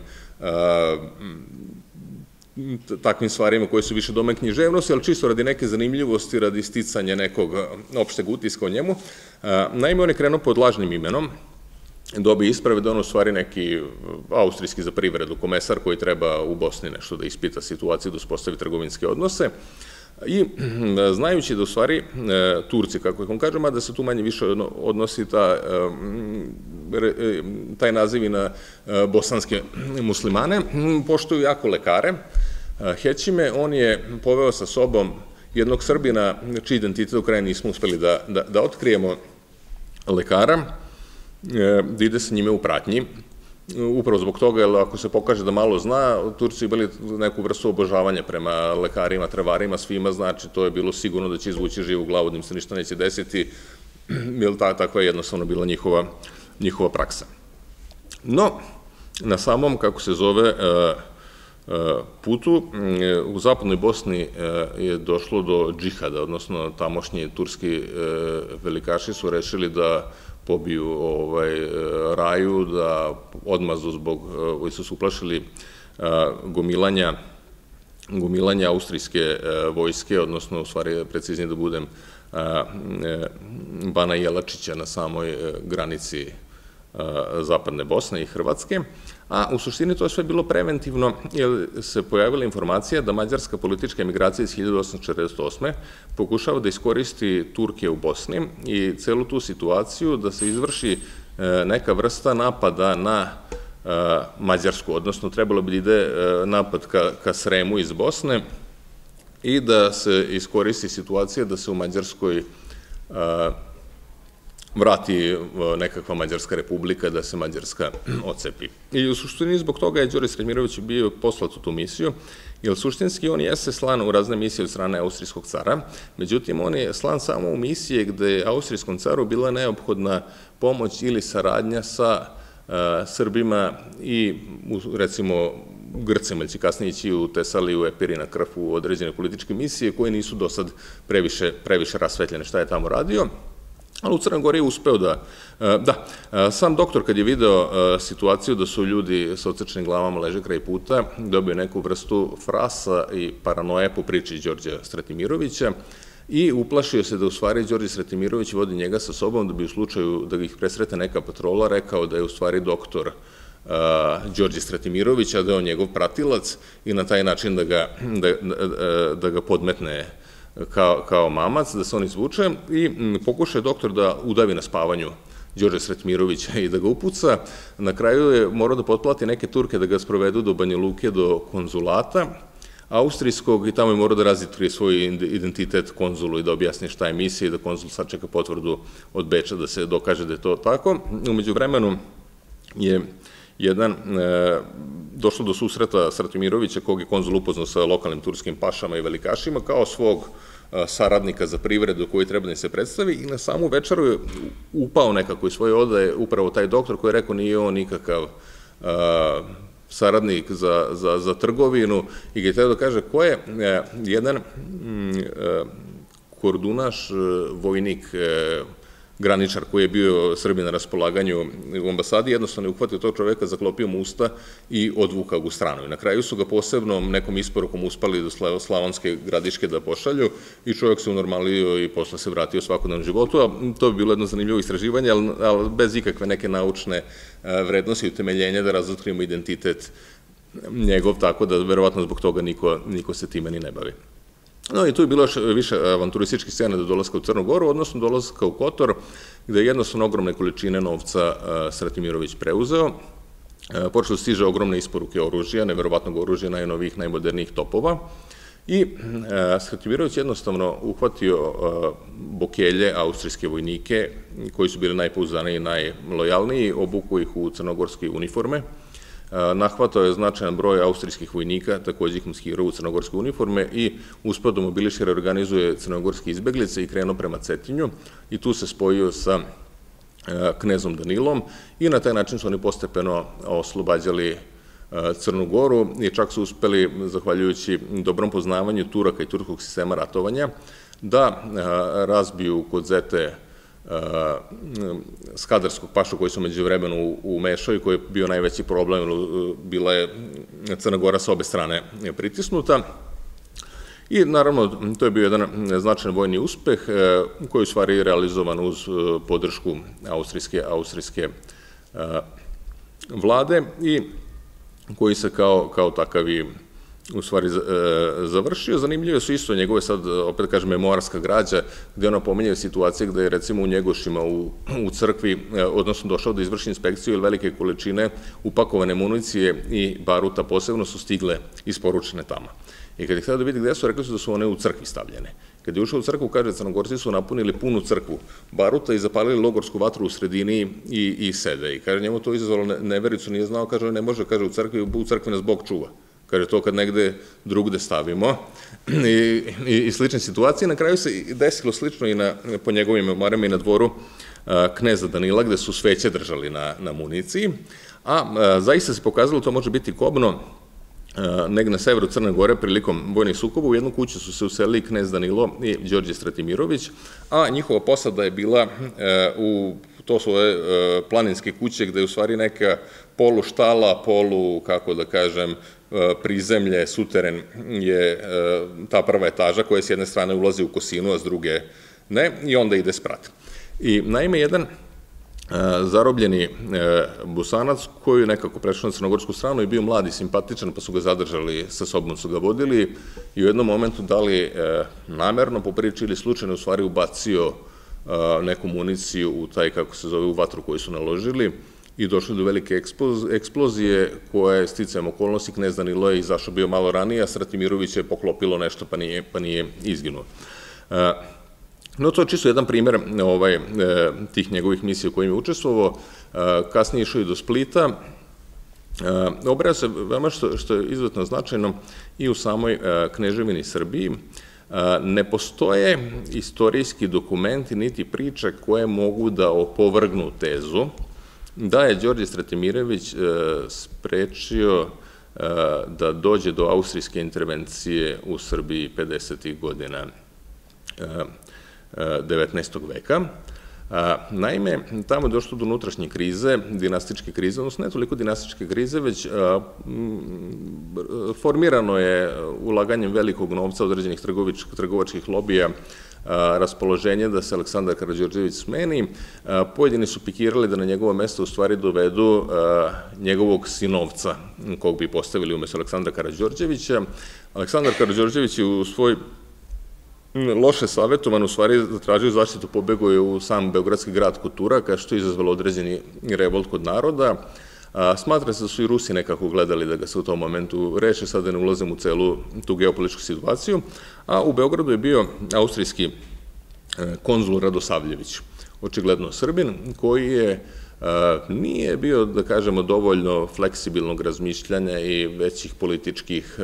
takvim stvarima koje su više domen književnosti, ali čisto radi neke zanimljivosti, radi isticanja nekog opšteg utiska o njemu. Naime, on je krenuo pod lažnim imenom, dobije isprave da on u stvari neki austrijski za privredu komesar koji treba u Bosni nešto da ispita situaciju, da uspostavi trgovinske odnose. I znajući da u stvari Turci, kako ih on kaže, da se tu manje više odnosi taj naziv i na bosanske muslimane, poštuju jako lekare, Hećime, on je poveo sa sobom jednog Srbina, čiji identitet u kraju nismo uspeli da otkrijemo, lekara, da ide sa njime u pratnji. Upravo zbog toga, jer ako se pokaže da malo zna, Turci imali neku vrstu obožavanja prema lekarima, trevarima, svima, znači to je bilo sigurno da će izvući živu glavu, da im se ništa neće desiti, jer takva je jednostavno bila njihova praksa. No, na samom, kako se zove, putu, u zapadnoj Bosni je došlo do džihada, odnosno tamošnji turski velikaši su rešili da pobiju Raju, da odmazdu zbog, koji su se uplašili gomilanja austrijske vojske, odnosno, u stvari, preciznije da budem, Bana Jelačića na samoj granici zapadne Bosne i Hrvatske, a u suštini to je sve bilo preventivno, jer se pojavila informacija da mađarska politička emigracija iz 1848. pokušava da iskoristi Turke u Bosni i celu tu situaciju da se izvrši neka vrsta napada na Mađarsku, odnosno trebalo bi da ide napad ka Sremu iz Bosne i da se iskoristi situacija da se u Mađarskoj vrati nekakva Mađarska republika, da se Mađarska ocepi. I u suštini zbog toga je Đorđe Stratimirović bio poslat u tu misiju, jer suštinski on jeste slan u razne misije od strane austrijskog cara, međutim on je slan samo u misije gde je austrijskom caru bila neophodna pomoć ili saradnja sa Srbima i recimo Grcima, ili će kasnije ići u Tesaliju, Epirina, Krf, u određene političke misije koje nisu do sad previše rasvetljene šta je tamo radio. Ali u Crnoj Gori je uspeo da, sam doktor kad je video situaciju da su ljudi sa odsečenim glavama leže kraj puta, dobio neku vrstu frasa i paranoje po priči Đorđa Stratimirovića i uplašio se da u stvari Đorđe Sretimirović vodi njega sa sobom da bi u slučaju da ih presretne neka patrola rekao da je u stvari doktor Đorđe Sretimirović, a da je on njegov pratilac i na taj način da ga podmetne kao mamac, da se on izvuče i pokušao je doktor da udavi na spavanju Đorđe Sretimirovića i da ga upuca. Na kraju je morao da potplati neke Turke da ga sprovedu do Banja Luke, do konzulata austrijskog i tamo je morao da razotkrije svoj identitet konzulu i da objasni šta je misija i da konzul sačeka potvrdu od Beča da se dokaže da je to tako. Umeđu vremenu je došlo do susreta Sretimirovića, kog je konzul upoznao sa lokalnim turskim pašama i velikašima, kao svog saradnika za privredu koji treba da se predstavi i na samu večeru je upao nekako iz svoje odaje upravo taj doktor koji je rekao nije on nikakav saradnik za trgovinu i gdje treba da kaže ko je jedan kordunaš, vojnik, graničar koji je bio Srbiji na raspolaganju u ambasadi, jednostavno je uhvatio tog čoveka, zaklopio mu usta i odvukao ga u stranu. I na kraju su ga posebno nekom isporukom uspali do Slavonske Gradiške da pošalju i čovjek se unormalio i posle se vratio svakodnevnom životu, a to bi bilo jedno zanimljivo istraživanje, ali bez ikakve neke naučne vrednosti i utemeljenja da razotkrijemo identitet njegov, tako da verovatno zbog toga niko se time ni ne bavi. No i tu je bilo još više avanturističkih scena do dolaska u Crnu Goru, odnosno dolaska u Kotor, gde je jednostavno ogromne količine novca Sretimirović preuzeo. Počelo stiže ogromne isporuke oružja, neverovatnog oružja, najnovijih, najmodernijih topova. I Sretimirović jednostavno uhvatio bokelje, austrijske vojnike, koji su bili najpouzdaniji i najlojalniji, obuku ih u crnogorske uniforme. Nahvatao je značajan broj austrijskih vojnika, takođe ih maskirao u crnogorske uniforme i uspeo da mobiliše i reorganizuje crnogorske izbeglice i krenuo prema Cetinju i tu se spojio sa knezom Danilom i na taj način su oni postepeno oslobađali Crnu Goru i čak su uspeli, zahvaljujući dobrom poznavanju Turaka i turskog sistema ratovanja, da razbiju kod Zete skadarskog pašu koji su među vremenu umešao i koji je bio najveći problem, bila je Crna Gora sa obe strane pritisnuta. I naravno, to je bio jedan značajan vojni uspeh koji je u stvari realizovan uz podršku austrijske vlade i koji se kao takav i u stvari završio. Zanimljive su isto njegove, sad opet kažem, memoarska građa, gde ona pominje situacije gde je recimo u Njegošima u crkvi, odnosno došao da izvrši inspekciju ili velike količine upakovane municije i baruta posebno su stigle isporučene tamo. I kad je htio da vidi gde su, rekli su da su one u crkvi stavljene. Kad je ušao u crkvu, kaže, Crnogorci su napunili punu crkvu baruta i zapalili logorsku vatru u sredini i sede. I kaže, njemu to izazvalo nevericu, nije znao, kaže, ne može, kaže, u crkvi nas Bog čuva. Kaže, to kad negde drugde stavimo i slične situacije. Na kraju se desilo slično i po njegovim memoarima i na dvoru kneza Danila, gde su sveće držali na municiji, a zaista se pokazalo, to može biti kobno, negde na severu Crne Gore prilikom vojnih sukoba, u jednu kuću su se uselili knez Danilo i Đorđe Sretimirović, a njihova posada je bila to su ove planinske kuće gde je u stvari neka polu štala, kako da kažem, prizemlje, suteren je ta prva etaža koja s jedne strane ulazi u Kosinu, a s druge ne, i onda ide sprat. I naime, jedan zarobljeni Bosanac koji je nekako prešao na crnogorsku stranu i bio mlad i simpatičan, pa su ga zadržali, sa sobom su ga vodili i u jednom momentu da li namerno po priči ili slučajno u stvari ubacio neku municiju u taj, kako se zove, u vatru koju su naložili i došli do velike eksplozije koja je sticajem okolnosti, knez Danilo je izašao bio malo ranije, a Sretimirović je poklopilo nešto pa nije izginuo. No, to je čisto jedan primer tih njegovih misija u kojim je učestvovao. Kasnije išao i do Splita. Obraja se veoma što je izuzetno značajno i u samoj Kneževini Srbiji. Ne postoje istorijski dokumenti niti priče koje mogu da opovrgnu tezu da je Đorđe Sretimirović sprečio da dođe do austrijske intervencije u Srbiji 50. godina 19. veka. Naime, tamo je došlo do unutrašnje krize, dinastičke krize, odnosno ne toliko dinastičke krize, već formirano je ulaganjem velikog novca određenih trgovačkih lobija raspoloženje da se Aleksandar Karađorđević smeni, pojedini su pikirali da na njegovo mesto u stvari dovedu njegovog sinovca, kog bi postavili umesto Aleksandra Karađorđevića. Aleksandar Karađorđević je u svoj loše savjetovan, u stvari zatražio zaštitu, pobegao je u sam beogradski grad kod Turaka, što je izazvalo određeni revolt kod naroda. Smatra se da su i Rusi nekako gledali da ga se u tom momentu reše, sada ne ulazim u celu tu geopolitičku situaciju, a u Beogradu je bio austrijski konzul Radosavljević, očigledno Srbin, koji nije bio, da kažemo, dovoljno fleksibilnog razmišljanja i većih političkih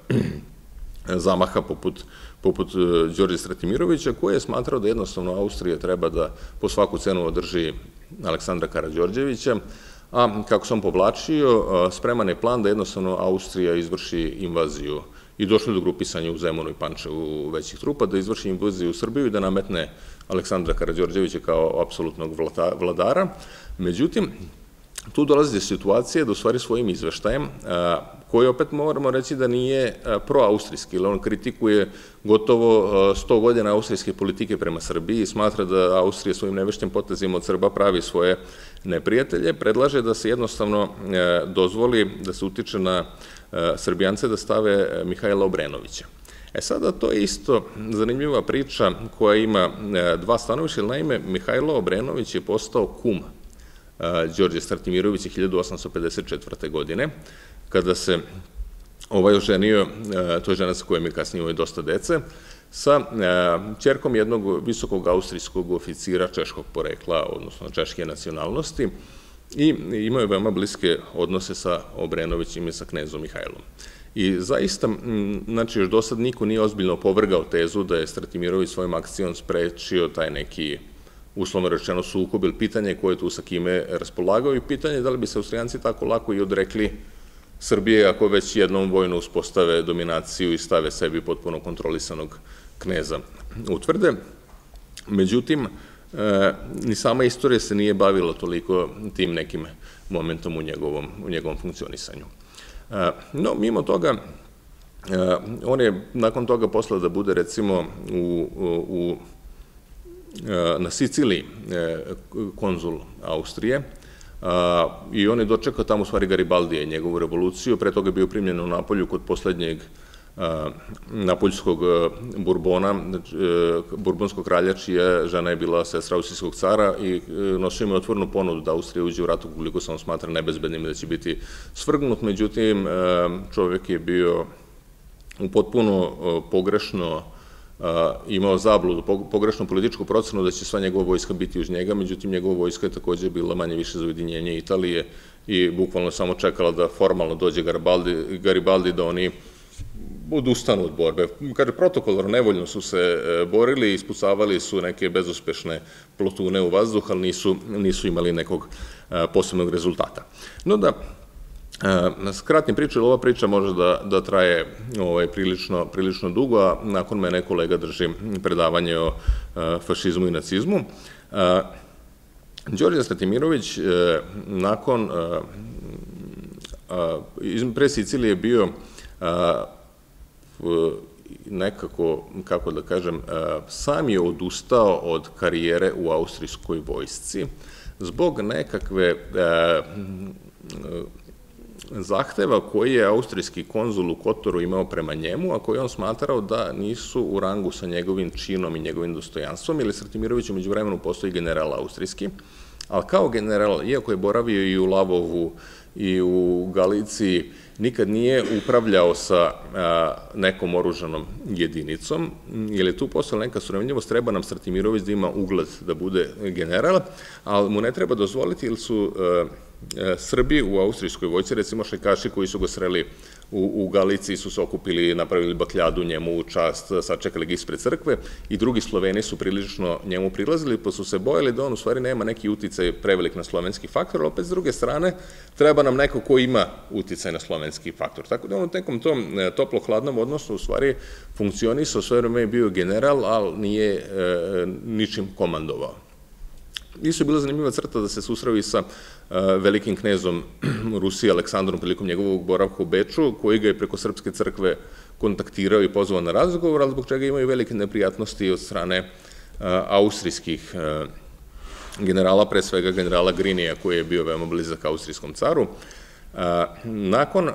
zamaha poput Đorđe Stratimirovića, koji je smatrao da jednostavno Austrija treba da po svaku cenu održi Aleksandra Karađorđevića, a kako sam povlačio, spreman je plan da jednostavno Austrija izvrši invaziju i došlo do grupisanja u Zemunu i Pančevu većih trupa, da izvrši invaziju u Srbiju i da nametne Aleksandra Karađorđevića kao apsolutnog vladara. Međutim, tu dolazi do situacije da u stvari svojim izveštajem, koji opet moramo reći da nije proaustrijski, jer on kritikuje gotovo 100 godina austrijske politike prema Srbiji i smatra da Austrija svojim neveštim potezima od Srba pravi svoje neprijatelje, predlaže da se jednostavno dozvoli da se utiče na Srbijance da stave Mihajla Obrenovića. Sada to je isto zanimljiva priča koja ima dva stanovišta, jer naime Mihajlo Obrenović je postao kum Đorđe Stratimirovića 1854. godine, kada se oženio, to je žena sa kojom je kasnije imao dosta dece, sa ćerkom jednog visokog austrijskog oficira češkog porekla, odnosno češke nacionalnosti, i imao je veoma bliske odnose sa Obrenovićem i sa knezom Mihajlom. I zaista, znači, još do sad niko nije ozbiljno opovrgao tezu da je Stratimirović svojom akcijom sprečio taj neki, uslovno rečeno, sukob ili pitanje koje tu sa kime raspolagao i pitanje da li bi se Austrijanci tako lako i odrekli Srbije ako već jednom vojno uspostave dominaciju i stave sebi potpuno kontrolisanog kneza utvrde. Međutim, ni sama istorija se nije bavila toliko tim nekim momentom u njegovom funkcionisanju. No, mimo toga, on je nakon toga poslao da bude, recimo, na Siciliji konzul Austrije i on je dočekao tamo u stvari Garibaldija i njegovu revoluciju. Pre toga je bio primljen u Napolju kod poslednjeg napoljskog Burbona, burbonskog kralja, čija žena je bila sestra austrijskog cara i nosio im je otvorenu ponudu da Austrija uđe u rat ukoliko se on smatra nebezbednim da će biti svrgnut. Međutim, čovjek je bio potpuno pogrešno imao zabludu, pogrešnu političku procenu da će sva njegova vojska biti uz njega, međutim njegova vojska je takođe bila manje više za ujedinjenje Italije i bukvalno samo čekala da formalno dođe Garibaldi da oni odustanu od borbe. Kaže, protokolarno, nevoljno su se borili, ispucavali su neke bezuspešne plotune u vazduh, ali nisu imali nekog posebnog rezultata. No da, skratim priču, jer ova priča može da traje prilično dugo, a nakon mene kolega drži predavanje o fašizmu i nacizmu. Đorđe Stratimirović nakon pre Sicilije bio nekako, kako da kažem, sam je odustao od karijere u austrijskoj vojsci zbog nekakve zahteva koji je austrijski konzul u Kotoru imao prema njemu, a koji on smatrao da nisu u rangu sa njegovim činom i njegovim dostojanstvom, jer Stratimirović umeđu vremenu postoji general austrijski, ali kao general, iako je boravio i u Lavovu i u Galiciji, nikad nije upravljao sa nekom oružanom jedinicom, jer je tu postala neka sumnjivost, treba nam Stratimirović da ima ugled da bude general, ali mu ne treba dozvoliti, jer su Srbi u austrijskoj vojsci, recimo šajkaši koji su ga sreli u Galiciji su se okupili, napravili bakljadu njemu u čast, sačekali ga ispred crkve i drugi Sloveni su prilično njemu prilazili, pa su se bojali da on u stvari nema neki uticaj prevelik na slovenski faktor, ali opet s druge strane treba nam neko ko ima uticaj na slovenski faktor. Tako da on u nekom tom toplo-hladnom odnosu u stvari funkcionisao, sve vreme je bio general, ali nije ničim komandovao. Isto je bila zanimljiva crta da se susreo i sa velikim knezom Rusije Aleksandrom prilikom njegovog boravka u Beču, koji ga je preko Srpske crkve kontaktirao i pozvao na razgovor, ali zbog čega imaju velike neprijatnosti od strane austrijskih generala, pre svega generala Grinija, koji je bio veoma blizak austrijskom caru. Nakon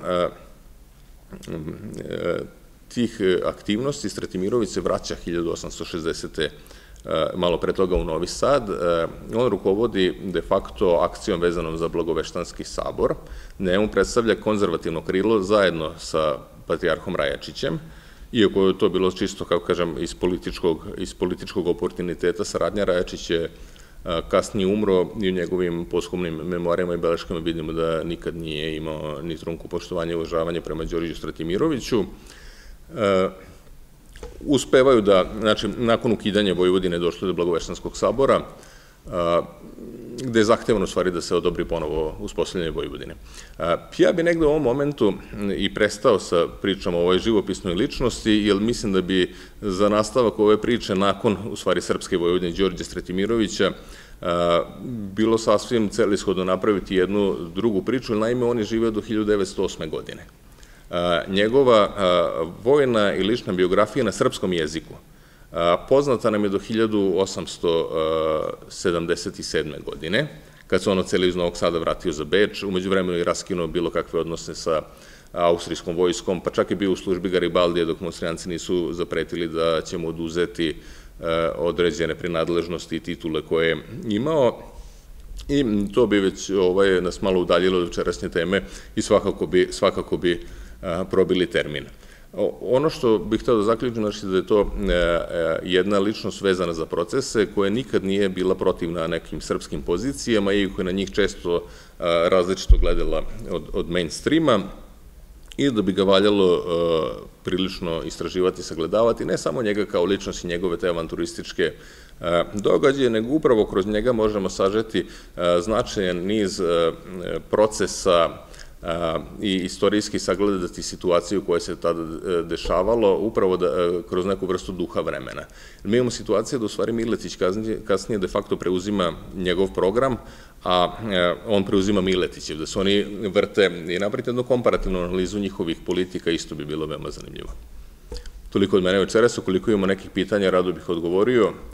tih aktivnosti Stratimirović se vraća 1860. malo pre toga u Novi Sad. On rukovodi de facto akcijom vezanom za Blagoveštanski sabor. Njemu predstavlja konzervativno krilo zajedno sa patrijarhom Rajačićem, iako je to bilo čisto, kako kažem, iz političkog oportuniteta saradnja. Rajačić je kasnije umro i u njegovim posthumnim memoarijama i beleškama vidimo da nikad nije imao ni trunku poštovanja i uvažavanja prema Đorđu Stratimiroviću. Uspevaju da, znači, nakon ukidanja Vojvodine došlo do Blagoveštanskog sabora, gde je zahtevano u stvari da se odobri ponovo uspostavljanje Vojvodine. Ja bi negde u ovom momentu i prestao sa pričom o ovoj živopisnoj ličnosti, jer mislim da bi za nastavak ove priče nakon, u stvari, srpske Vojvodine Đorđa Stratimirovića bilo sasvim celishodno napraviti jednu drugu priču, naime on je živeo do 1908. godine. Njegova vojna i lična biografija na srpskom jeziku poznata nam je do 1877. godine, kad se on ocelio iz Novog Sada vratio za Beč, umeđu vremenu i raskinuo bilo kakve odnose sa austrijskom vojskom, pa čak i bio u službi Garibaldija dok mu Austrijanci nisu zapretili da će mu oduzeti određene prinadležnosti i titule koje je imao. I to bi već nas malo udaljilo od večerašnje teme i svakako bi probili termin. Ono što bih htio da zaključim, znači da je to jedna ličnost vezana za procese koja nikad nije bila protivna nekim srpskim pozicijama i koja na njih često različito gledala od mainstreama i da bi ga valjalo prilično istraživati i sagledavati, ne samo njega kao ličnost i njegove te avanturističke događaje, nego upravo kroz njega možemo sažeti značajan niz procesa i istorijski sagledati situaciju koja se tada dešavalo, upravo kroz neku vrstu duha vremena. Mi imamo situaciju da u stvari Miletić kasnije de facto preuzima njegov program, a on preuzima Miletićev, da se oni vrte i napraviti jednu komparativnu analizu njihovih politika, isto bi bilo veoma zanimljivo. Toliko od mene večeras, ukoliko imamo nekih pitanja, rado bih odgovorio.